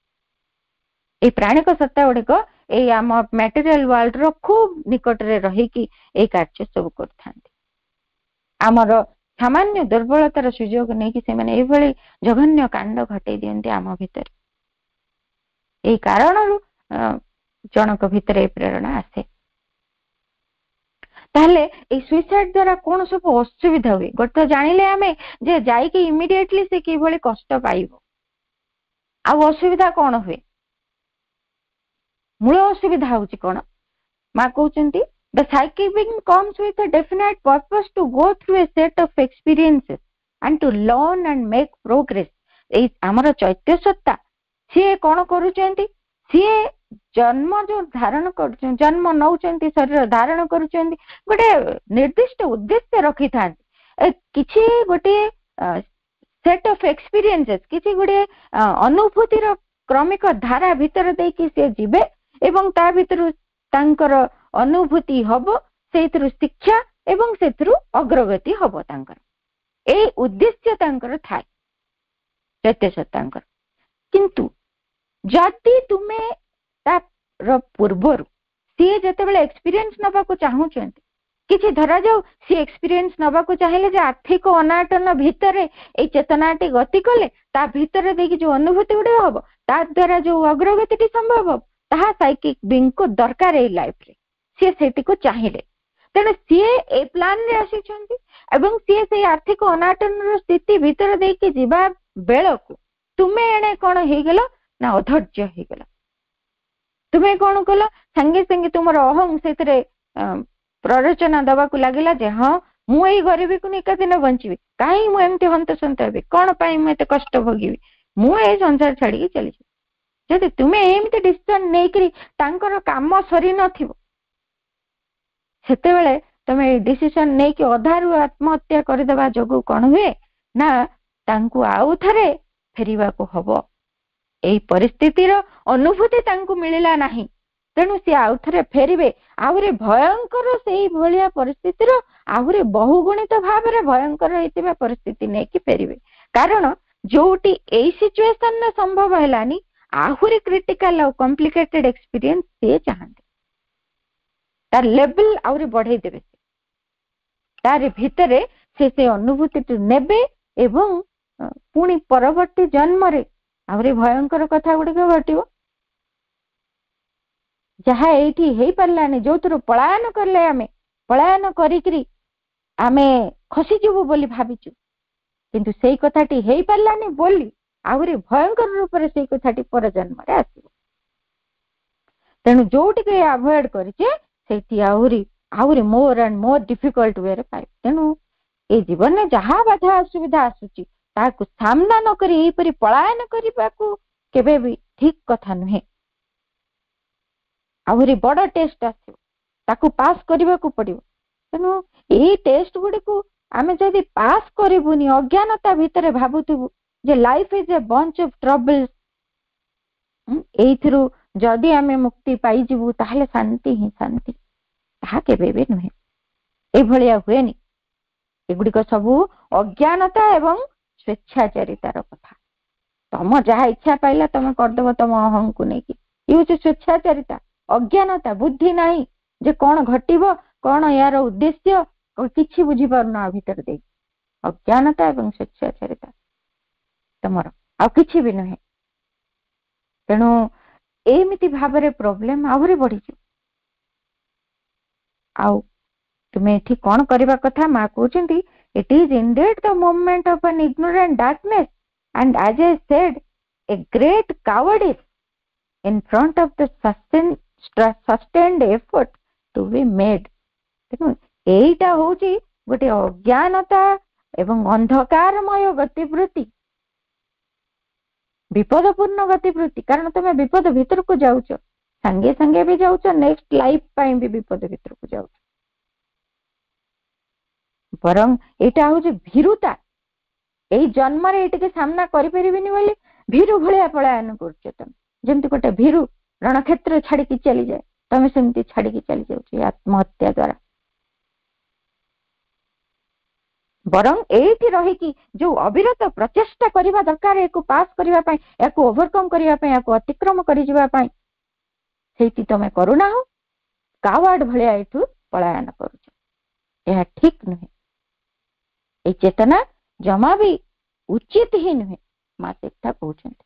ए प्राणिक सत्ता गुड़िक ए आम मटेरियल वर्ल्ड रो खूब निकट रे रही कि ए कार्य सब करथांती आमर सामान्य दुर्बलतार सुजोग नहीं कि से माने ए भली जघन्य कांड घटे दियंती आम भितर ए कारण जनक भितर ए प्रेरणा आसे ताहले ए सुइसाइड द्वारा कोन सब असुविधा हुए गोटे जानिले आमे जे जाई कि इमिडिएटली से कि भली कष्ट पाइबो आ असुविधा कोन हुए मूल असुविधा होची कोन मा कहउचंती the psychic being comes with a definite purpose to go through a set of experiences and to learn and make progress ए हमर चैत्य सत्ता सी कोन करूचंती सी जन्म जो धारण कर जन्म नौचंती शरीर धारण करूचंती गोटे निर्दिष्ट उद्देश्य रखी था किछि गोटे सेट ऑफ एक्सपीरियंसेस किसी गुड़े अनुभूतिर क्रमिक धारा भीतर देकी से जीवे एवं ता भीतर तांकर अनुभूति हबो सेथिरु शिक्षा एवं सेथिरु अग्रगति हबो तांकर ए उद्देश्य तांकर थाए चैत्य सत्तांकर किंतु जदि तुमे तार पूर्वर सी जेतेबेले एक्सपीरियंस नबा को चाहूचंती किछि धरा जाऊ सी एक्सपीरियंस नबा को चाहिले जे आर्थिक अनाटन भितरे ए चेतनाटी गति कले ता भितरे देखि जो अनुभूति गुडे हबो ता द्वारा जो अग्रगति संभव हबो ताहा साइकिक बिंग को दरकार ए लाइफ रे सी सेति को चाहिले तेणु सी ए प्लान रे आसीचंती एवं सी से आर्थिक अनाटन रो स्थिति भीतर देखि जीवा बेलकु तुमे एणे कोन हे गेलो ना अधैर्य हे गेलो तुमे कोन कलो संगे संगे तुमर अहं सेतरे प्ररोचना दबा को लागिला जे हां मु एई गरीबी को निका दिन बंचीबी काई मु एमती हंत संत हेबी कोन पाई मु एते कष्ट भोगीबी मु ए संसार छाडी के चली जदि तुमे एमती डिसिजन नै करी तांकर काम सरी नथिबो सेते बेले तमे डिसिजन नै कि अधारु आत्महत्या करि देबा जोगु कोन हुए ना तांकु आउ थरे फेरिबा को हबो एई परिस्थिति रो अनुभूति तांकु मिलिला नाही तेणु सी आउ थरे फेरिबे आहुरे भयंकर सेई भलिया परिस्थिति रो आहुरे बहुगुणित भाव रे भयंकर हेतिबा परिस्थिति नै कि फेरिबे कारण जोटी एई सिचुएशन ने संभव हेलानी आहुरे क्रिटिकल और कॉम्प्लिकेटेड एक्सपीरियंस से चाहते तार लेवल आहुरे बढ़ाई देबे तार भितरे से अनुभूति नेबे एवं पुणी परवर्ती जन्म रे आहुरे भयंकर कथा गुडी घटिबो जहा एठी हेई परलानी जो तुर पलायन करले आमे पलायन करिकरी आमे खसी जीवो बोली भाबिचु किंतु सेई कथाटी हेई परलानी बोली आहुरे भयंकर रूप रे सेई कथाटी पर जन्म रे आसीबो तेनु जोटी के अवॉइड करिचे सेठी आहुरे more and more difficult way रे पाइ तेनु ए जीवन में जहा बाधा असुविधा आसुची ताकू सामना न करी एई परि पलायन करिबाकू केबे भी ठीक कथा नहे आहुरी बड़ टेस्ट आसो ताकू पास करबा को पड़िबो तेनु एई टेस्ट गुडी को आमे जदी पास करबुनी अज्ञानता भितरे भाबुतबु जे life is a bunch of troubles एइथरु जदी आमे मुक्ति पाई जिवु ताहले शांति ही शांति ताहा केबे भी नहे ए भलिया हुएनी एगुडी को सब अज्ञानता एवं स्वेच्छाचारितार कथा तम जहा इच्छा पाइला तमे करदेव तम अहं को नहीं ये स्वेच्छाचारिता अज्ञानता बुद्धि नहीं जे कौन घटिबो कौन यार उद्देश्य किछि बुझी पारना भीतर दे अज्ञानता एवं स्वेच्छाचारिता तमर आ किछि भी नहे तेणु एमिति भाबरे प्रॉब्लम आहुरे बढ़ी छ आउ तुमे एठी कोन करबा कथा मा कहउचंती it is indeed the moment of an ignorant darkness and as I said a great cowardice in front of the sustained effort to be made देखो एटा होची गोटे अज्ञानता एवं अंधकारमय गतिवृत्ति विपदपूर्ण गतिवृत्ति कारण तुम विपद भीतर को जाउछ संगे संगे भी जाउछ नेक्स्ट लाइफ पाई भी विपद भीतर को जाउछ बरं एटा हो जे भीरुता एई जन्म रे एटे के सामना करि परिबिनी बोली भीरु भलिया पलायन करछ तुम जेंति गोटे भीरु रणक्षेत्र छाड़ी की चली जाए तमे सेमति छाड़ी की चली जाउछ आत्महत्या द्वारा बरं एठी रही कि जो अविरत प्रचेष्टा करिबा दरकार एको पास करिबा पई एको ओवरकम करिबा पई एको अतिक्रम करि जिबा पई सेति तमे करूना हो कावाड भलिया एठु पलायन करूछ यह ठीक नहे ए चेतना जमा भी उचित ही नुहे माँ सेठा कहउछंती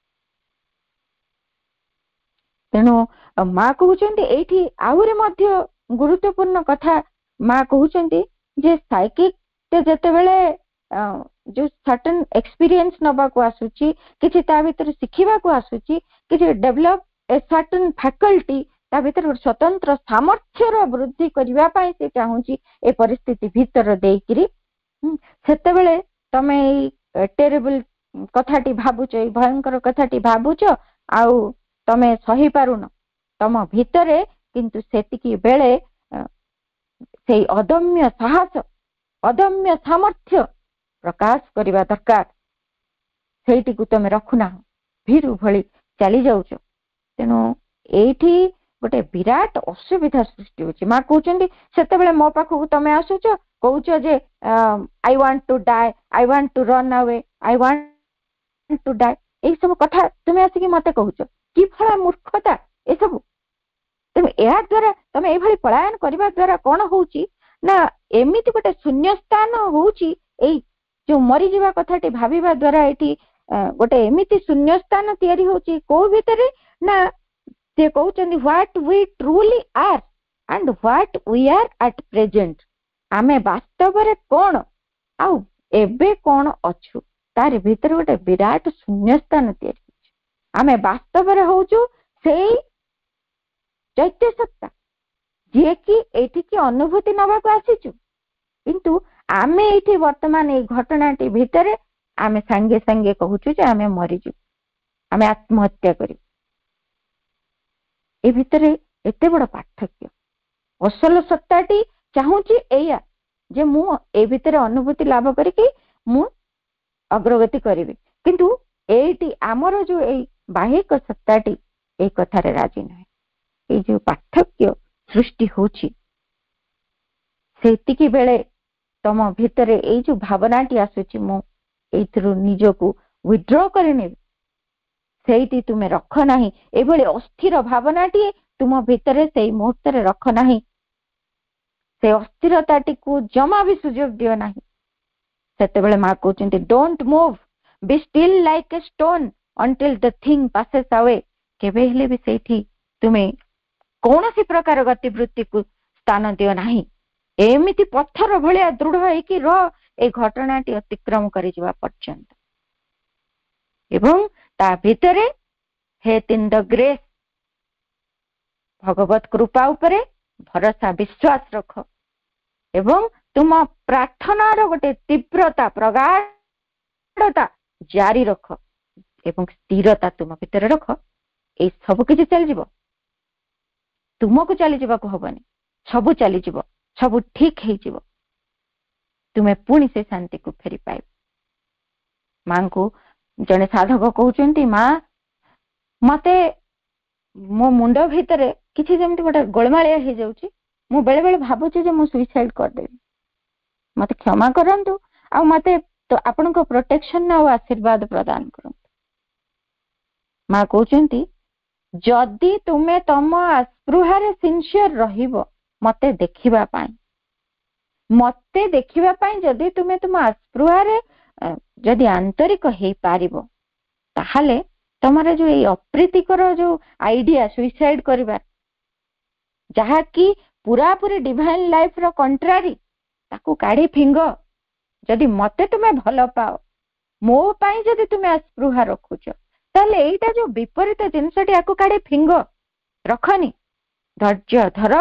तेणु माँ कहउछंती एठी आहुरे मध्य गुरुत्वपूर्ण कथा माँ कहउछंती जे साइकिक ते जते बेले जो सर्टेन एक्सपीरियंस नबा को आसुची किछि ता भीतर सिखिबा को आसुची किछि डेवलप ए सर्टेन फैकल्टी ता भीतर स्वतंत्र सामर्थ्य रो वृद्धि करिवा पई से चाहूची ए परिस्थिति भीतर देइकरी सेते बेले तमे टेरेबल कथाटी भाबुच भयंकर कथाटी भाबुच आउ तमे सही पारुन तम भीतरे किंतु सेतिकी बेले से अदम्य साहस अदम्य सामर्थ्य प्रकाश करवा दरकार सेठी को तुम रखुना भीरु भली चली जाऊच तेणु एठी गोटे विराट असुविधा सृष्टि होची माँ कहते से मो पाखक तुम आसुच कौच जे I want to die I want to run away I want to die यही सब कथा तुम आसिक मत कहूच कि भला मूर्खता ये सब तेणु या द्वारा तुम ये पलायन करने द्वारा कौन होची ना एमिति गोटे शून्य स्थान होची जो मरी जावा कथाटी भाविबा द्वारा एटी गोटे एमिति शून्य स्थान तैयारी होची को भितरे ना से कहउचंदी what we truly are and what we are at present आमे वास्तव रे कौन आउ एबे कौन अछु तार भीतर गोटे विराट शून्य स्थान तैयारी होची आमे वास्तव रे होचु सेई चैत्य सत्ता जे कि एठी की अनुभूति नबा को आसीचु किंतु आमे एठी वर्तमान ए घटनाटी भितरे आमे संगे संगे कहूचु जे आमे मरी जु आमे आत्महत्या करी ए भितरे एते बड़ पार्थक्य असल सत्ताटी चाहूची एया जे मु ए भितरे अनुभूति लाभ करके मु अग्रगति करिवि किंतु एटी आमर जो ए बाह्यिक सत्ताटी ए कथारे राजी नहीं ये जो पार्थक्य सृष्टि होची सेतिकी बेले तम भितरे ए जो भावनाटी आसुची मु एथरु निजको विथड्रॉ करने सेठी तुमे रख नाही एभली अस्थिर भावनाटी तुम भितरे से मुहूर्त रे रख नाही से अस्थिरताटी को जमा भी सुजोग दियो नाही सेते बेले मां कहउचंती don't move be still like a stone until the thing passes away केबे हेले भी सेठी तुमे कौन सी प्रकार गतिवृत्ति को स्थान दियो नाही एमिति पत्थर भलिया दृढ़ होइकी रह ए घटनाटी अतिक्रम करि जिवा पर्यंत एवं ता भितरे हेत इन द ग्रेस भगवत कृपा उपरे भरोसा विश्वास रख एवं तुम प्रार्थनार गोटे तीव्रता प्रगाढ़ता जारी रख एवं स्थिरता तुम भितर रख ए सब किछि चल जिवो तुमको चली जावाक हबनी सबु चली जीव सबु ठीक है जीव तुम्हें पुणी से शांति को फेरी पाइब मां को जने साधक कहउचंती मां मते मो मुंड भितरे किछि जेमति गोटे गोलमालिया हे जाउची मु बेले बेले भाबुची जे मु सुइसाइड कर देबी मते क्षमा करंतु आ मते तो आपन को प्रोटेक्शन आ आशीर्वाद प्रदान करंतु मां कहउचंती जदि तुमे तम आस्पृहारे सिंसियर रहिबो मते देखिबा पाई जदि तुमे तुम आस्पृहारे जदि आंतरिक हे पारिबो ताहाले तमरे जो ए अप्रीतिकर जो आइडिया सुइसाइड करिबा जहा कि पूरा पूरी डिवाइन लाइफ रो कंट्रारी ताकू काढी फिंग जदि मते तुमे भलो पाओ मो पाई जदि तुमे आस्पृहा रखुचो ताले एटा जो विपरीत जिनसटी आकु काढी फिंग रखनी धैर्य धर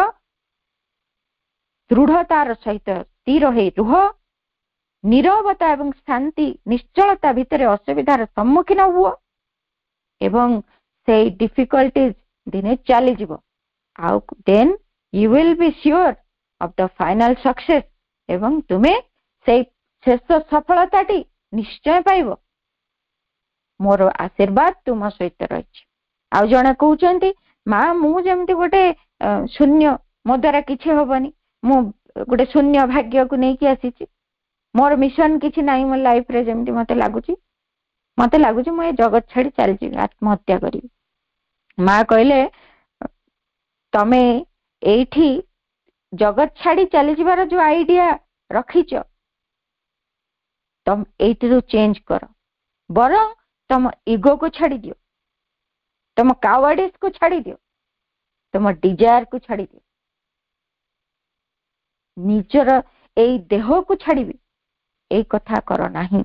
दृढ़तार सहित स्थिर हे रुह नीरवता एवं शांति निश्चलता भितरे असुविधार सम्मुखीन हुओ एवं से डिफिकल्टीज दिने चली जीवो आउ then you will be sure of the final success एवं तुमे से शेष सफलताटी निश्चय पाइबो मोर आशीर्वाद तुम सहित रही आउ जने कहउचंती मां मु जेमती गोटे शून्य मो द्वारा किछि होबनी मु गोटे शून्य भाग्य को नहीं कि आसीची मोर मिशन किछि नाही मो लाइफ रे जेमती मते लागुची मु ए जगत छाड़ी चल जी आत्महत्या करी मां कहले तमे एठी जगत छाड़ी चली जिबार जो आइडिया रखिच तम एठी चेंज कर बरं तुम ईगो को छाड़ी दियो तुम कावर्डिस को छाड़ी दियो तुम डिजायर को छाड़ी दियो निजर ए देह को छाड़बी ए कथा कर नाही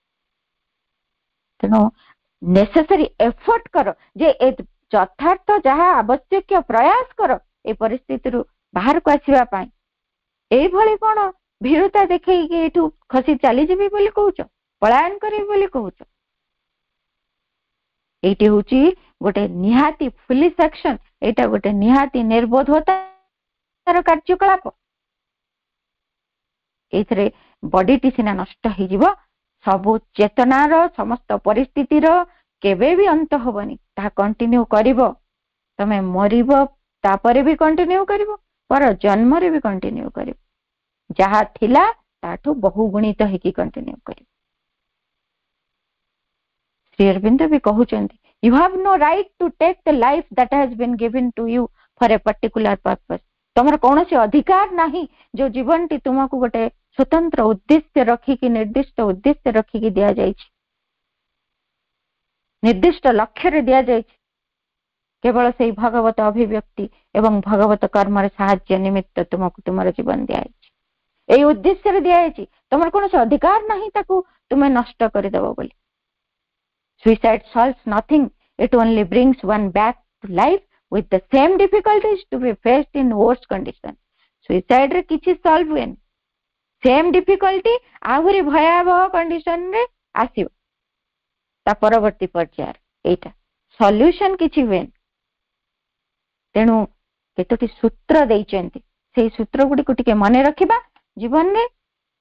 तेणु नेसेसरी एफर्ट कर जे यथार्थ जहाँ आवश्यक प्रयास कर ए परिस्थिति बाहर को आसीबा पाई ए भली कोन भीरुता देखै कि एठू खसी चली जीवी बोली कहउछ पलायन करी बोली कहउछ एटी होची गोटे निहाती फुलिश एक्शन एटा गोटे निहाती निर्बोधतार कार्यकलाप एथरे बॉडी टी सिना नष्ट हो जीवो सबु चेतनार समस्त परिस्थितिर केबे भी अंत होबनी ता कंटिन्यू करिवो तमे मरिबो तापरे भी कंटिन्यू करिवो पर जन्म रे भी कंटिन्यू करिवो जहा थिला ताठू बहुगुणित हेकी कंटिन्यू करिवो। श्री अरविंद भी कहउचंती you have no right to take the life that has been given to you for a particular purpose. तमर कौन से अधिकार नहीं जो जीवन टी तुमको गोटे स्वतंत्र उद्देश्य रखिकी निर्दिष्ट उद्देश्य रखिकी दिया जाइछि निर्दिष्ट लक्ष्य रे दिया जाइछि केवल से भगवत अभिव्यक्ति एवं भगवत कर्म साहाय्य निमित्त तुमको तुमर जीवन दिया जाइछि एई उद्देश्य रे दिया जाइछि तमर कौन से अधिकार नहीं ताकू तुमे नष्ट कर देबो बोली। Suicide solves nothing. It only brings one back to life with the same difficulties to be faced in worse condition. Suicide रे किछि solve हुएन सेम डिफिकल्टी आहुरी भयावह कंडीशन रे आसीबो ता परवर्ती पर्यायर एटा सॉल्यूशन किछि हुएन। तेणु केतोटी सूत्र देइचंती सेही सूत्र गुडी को टिके मने रखिबा जीवन रे।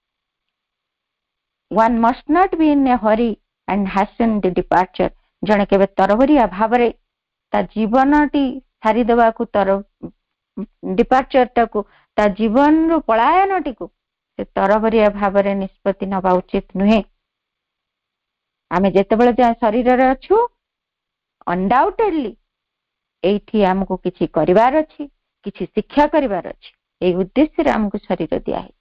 One must not be in a hurry and hasten the departure. जने केबे तरबरिया भावरे ता जीवनटी सारी देबा को तर डिपार्चर टाको ता जीवन रो पलायनटी को से तरबरिया भावरे निष्पत्ति नबा उचित नुहे। आमे जेतेबेले जा शरीर रे अछु अनडाउटेडली एठी हमको किछि करिवार अछि किछि शिक्षा करिवार अछि ए उद्देश्य रे हमको शरीर दिया है।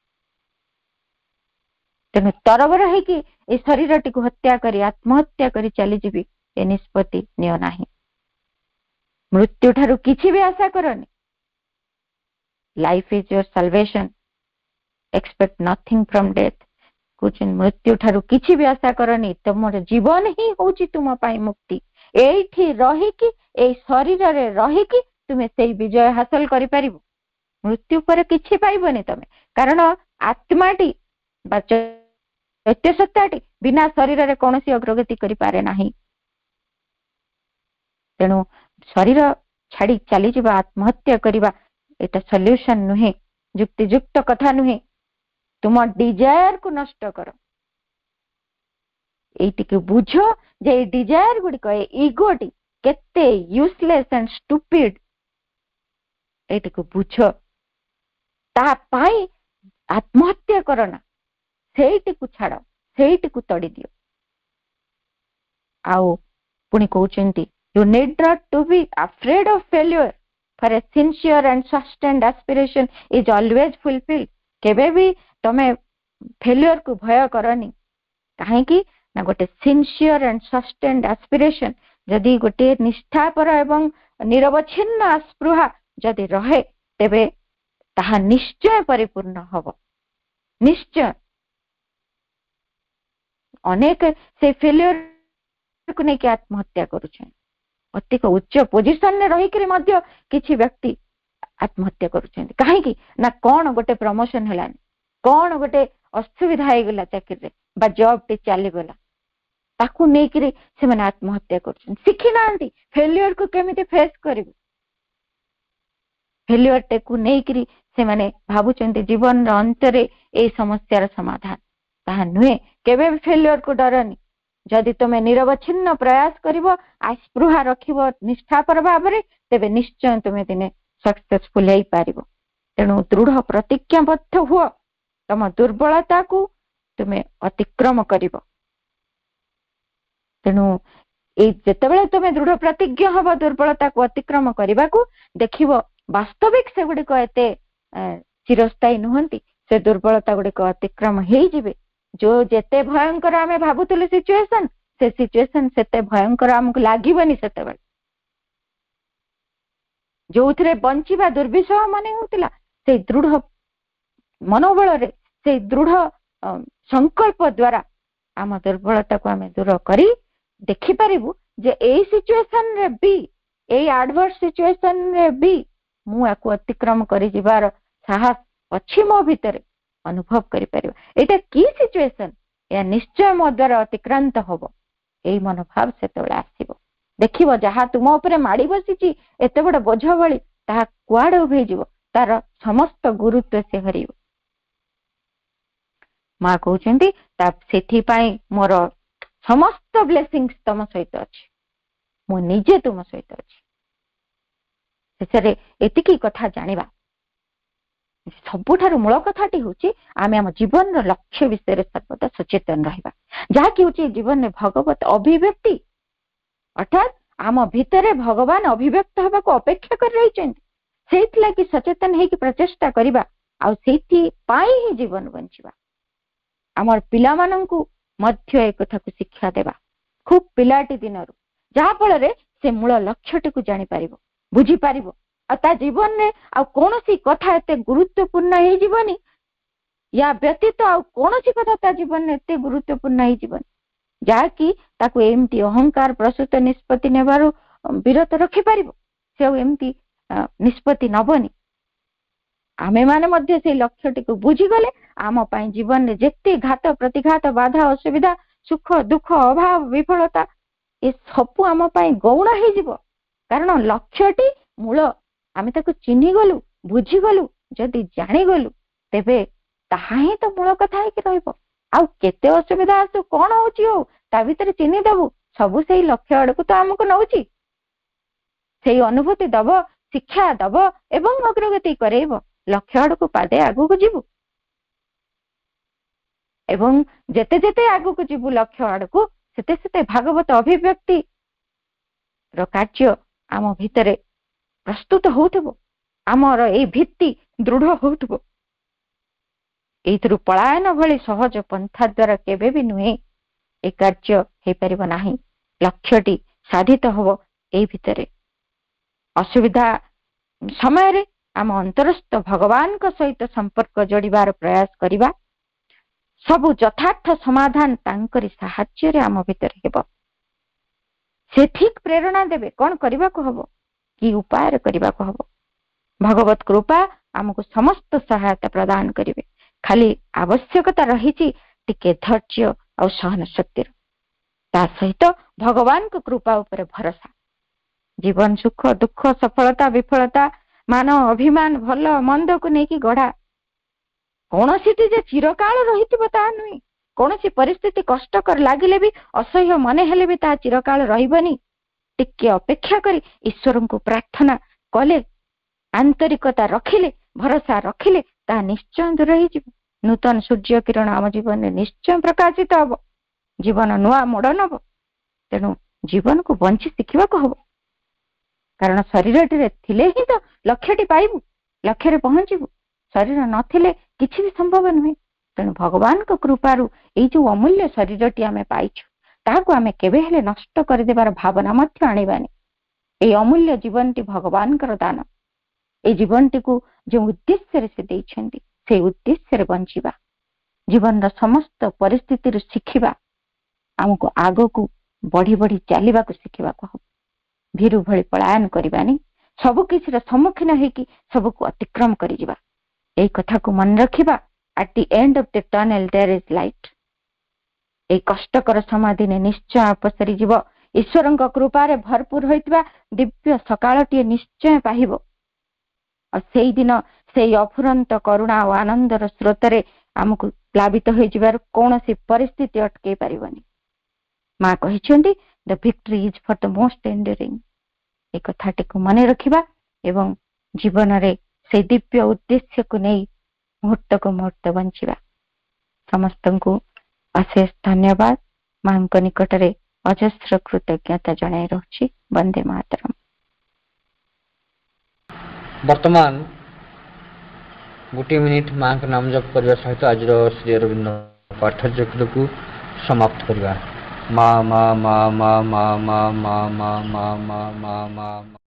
तेणु तरबर है कि ए शरीर टी को हत्या करी आत्महत्या करी चली जीवी ए निष्पत्ति नियो नाही। मृत्यु ठारू किछि भी आशा करनी। Life is your salvation expect nothing from death. कुछ मृत्यु ठारू किछि भी आशा करनी तुमर जीवन ही होची तुम पाई मुक्ति। एठी रही कि ए शरीर रे रही कि तुमे सेई विजय हासिल करि परिबो। मृत्यु पर किछि पाइबनी तमे कारण आत्माटी बा सत्य सत्ताटी बिना शरीर रे कौनसी अग्रगति करि पारे नाही। तेणु शरीर छाड़ी चली जीवा आत्महत्या करिबा एटा सॉल्यूशन नुहे युक्तियुक्त कथा नुहे। तुम डिजायर को नष्ट कर एटी के बुझो जे डिजायर गुडी को ईगोटी केते यूजलेस एंड स्टूपिड एटी को बुझो ता पाई आत्महत्या करना सेठी को छाड़ सेठी को तड़ी दियो। आउ पुणी कहउचंती you need not to be afraid of failure for a sincere and sustained aspiration is always fulfilled. केबे भी तमे फेल्योर को भय करनी काहे कि ना गोटे सिंसियर एंड सस्टेन्ड एस्पिरेशन जदि गोटे निष्ठापर एवं निरवच्छिन्न आस्पृहा जदि रहे तेबे ताहा निश्चय परिपूर्ण हबो निश्चय। अनेक से फेल्योर को लेके आत्महत्या करुछन अतिक उच्च पोजिशन रे रही करी मध्य किछि व्यक्ति आत्महत्या करुछन काहे कि ना कोन गोटे प्रमोशन हेलानी कोन गोटे असुविधा हे गेला चाकरी रे बा जॉब टे चली गेला ताकू नै करी से माने आत्महत्या करुछन सिखि नांती फेल्योर को केमिते फेस करिवे। फेल्योर टे को नै करी से माने भाबुचंती जीवन रो अंत रे ए समस्या रो समाधान ताहा नुहे। केबे भी फेल्योर को डरनी जदि तुमे निरवच्छिन्न प्रयास करिवो आस्पृहा रखिवो निष्ठापर भावरे तेबे निश्चय तुमे दिने सक्सेसफुल हेई पारिवो। तेणु दृढ़ प्रतिज्ञाबद्ध हुओ तम दुर्बलता को तुमे अतिक्रम करिवो। तेणु ए जेतेबेले तुमे दृढ़ प्रतिज्ञ हबो दुर्बलता को अतिक्रम करिबा को देखिवो वास्तविक से गुडी को एते चिरस्थायी नुहंती से दुर्बलता गुडी को अतिक्रम हेई जिवे। जो जेते भयंकर आमे भाबुतले सिचुएशन से सिचुएशन सेते भयंकर हमको लागिबनी सेतेबेले जो उथरे बंचिबा दुर्विषह माने होतिला से दृढ़ मनोबल रे से दृढ़ संकल्प द्वारा आम दुर्बलता को आमे दूर करी देखि परिबु जे एई सिचुएशन रे भी एई एडवर्स सिचुएशन रे भी मु आकु अतिक्रम करी जिबार साहस अछि मो भितरे अनुभव करि परिबा। एटा की सिचुएशन या निश्चय मो द्वारा अतिक्रांत होबो एई मनोभाव सेतेबेले आसीबो। देखिबो जहा तुम ऊपर माड़ी बसिची एते बड़ बोझ भली ताहा कुआडे उभे जीवो तार समस्त गुरुत्व से हरियो। माँ कहते से मोर समस्त ब्लेसिंग्स तुम सहित अच्छी मु निजे तुम सहित अच्छी शेषे एतिकी कथा जानिबा सबुठारु मूल कथाटी हूँ आम आम जीवन लक्ष्य विषय सर्वदा सचेतन रहा जहाँकि हूँ जीवन में भगवत अभिव्यक्ति अर्थात आम भितर भगवान अभिव्यक्त होगा अपेक्षा कर रही से सचेतन है प्रचेषा करवा ही जीवन बंचवा आमर पिला माननकु मध्य एक कथा को शिक्षा देवा खूब पिलाटी दिन जहा फल से मूल लक्ष्यटी को जानी पारिबो बुझी पारिबो आ जीवन में कौन सी कथा एत गुरुत्वपूर्ण हो जीवनी या व्यतीत कौन सी कथा ता जीवन में एत गुरुत्वपूर्ण हो जीवन जहाँकि ताकू एमती अहंकार प्रसूत निष्पत्ति नेबारु विरत रखि पारिबो से एमती निष्पत्ति नबनी आमे माने मध्य से लक्ष्यटी को बुझीगले आम पाई जीवन में जेते घात प्रतिघात बाधा असुविधा सुख दुख अभाव विफलता ये सब आम पाई गौण हो जीव कारण लक्ष्यटी मूल आमे ताकू चिन्ही गलु बुझी गलु जदि जानी गलु तेबे ताहा ही तो मूल कथा है कि रहइबो आउ केते असुविधा आसु कौन होची हो ता भीतर चिन्ही देबु सबु सेही लक्ष्य आड़कू तो आमको नउची सेही अनुभूति दब शिक्षा दब एवं अग्रगति करेइबो लक्ष्य आड़कू पादे आगू को जीवु एवं जेते जेते आगू को जीवु लक्ष्य आड़कू सेते सेते भागवत अभिव्यक्ति रो कार्य आम भितरे प्रस्तुत होउथबो आमर ए भित्ति दृढ़ होउथबो एथरु पलायन भली सहज पंथा द्वारा केबे भी नुहे ए कार्य हे परिबो नाही लक्ष्यटी साधित होबो ए भितरे असुविधा समय रे आम अंतरस्थ भगवान का सहित संपर्क जोड़िबार प्रयास करिबा सबु यथार्थ समाधान तांकरी साहाय्य रे आम भितरे हेबो से ठीक प्रेरणा देबे कोन करिबा को हबो कि उपाय करिबा को हबो भगवत कृपा आमको समस्त सहायता प्रदान करिवे खाली आवश्यकता रही टिके धैर्य और सहन शक्ति ता सहित भगवान को कृपा उपर भरोसा जीवन सुख दुख सफलता विफलता मान अभिमान भल मंद को लेकिन गढ़ा कौन सी चिरकाल रही ता नुहे कौन सी परिस्थिति कष्टकर लगिले भी असह्य मन हेले भी ता चिरकाल रही टिके अपेक्षा करी ईश्वर को प्रार्थना कले आंतरिकता रखिले भरोसा रखिले ता निश्चय दूर हो नूतन सूर्य किरण आम जीवन में निश्चय प्रकाशित हम जीवन नुआ मोड़ नब तेणु जीवन को बंची शिखा हम कारण शरीर थिले ही तो लक्ष्यटी पाइबू लक्ष्य पहुंचबू शरीर नथिले किछि भी संभव नुहे तेणु भगवान को कृपारू ये जो अमूल्य शरीरटी आमे पाइछु ताहाको आमे केबे हेले नष्ट कर देबार भावना मध्य आनिबानी ए अमूल्य जीवनटी भगवान कर दान ए जीवनटी को जो उद्देश्य से देइछन्ती से उद्देश्य बंचिबा जीवन रा समस्त परिस्थिति शिखिबा आमको आगो को बढ़ी बढ़ी चलवा को शिखा हम भीरु भली पलायन करवानी सबु किसी सम्मुखीन होगी सबको अतिक्रम कर कथा को मन रखिबा at the end of the tunnel there is light ए कष्टकर समय दिन निश्चय अपसरी जीव ईश्वर कृपा रे भरपूर होइतबा दिव्य सकाळटी निश्चय पाहिबो और से दिन से अफुरंत करुणा और आनंदर स्रोत आमको प्लावित हो जिबार कौन सी परिस्थिति अटकई पारिबनी माँ कहिसेंती the victory is for the most enduring ए कथाटी को मन रखिबा एवं जीवन रे से दिव्य उद्देश्य को नहीं मुहूर्त को मुहूर्त बंचिबा समस्त को अशेष धन्यवाद मां निकट रे अजस्र कृतज्ञता जणाई रहुछि वंदे मातरम। वर्तमान गोटे मिनिट मां का नाम जप करने सहित आज श्री अरविंद पाठ्यचक्र को समाप्त करवा। मा मा मा मा मा मा मा मा मा मा मा मा।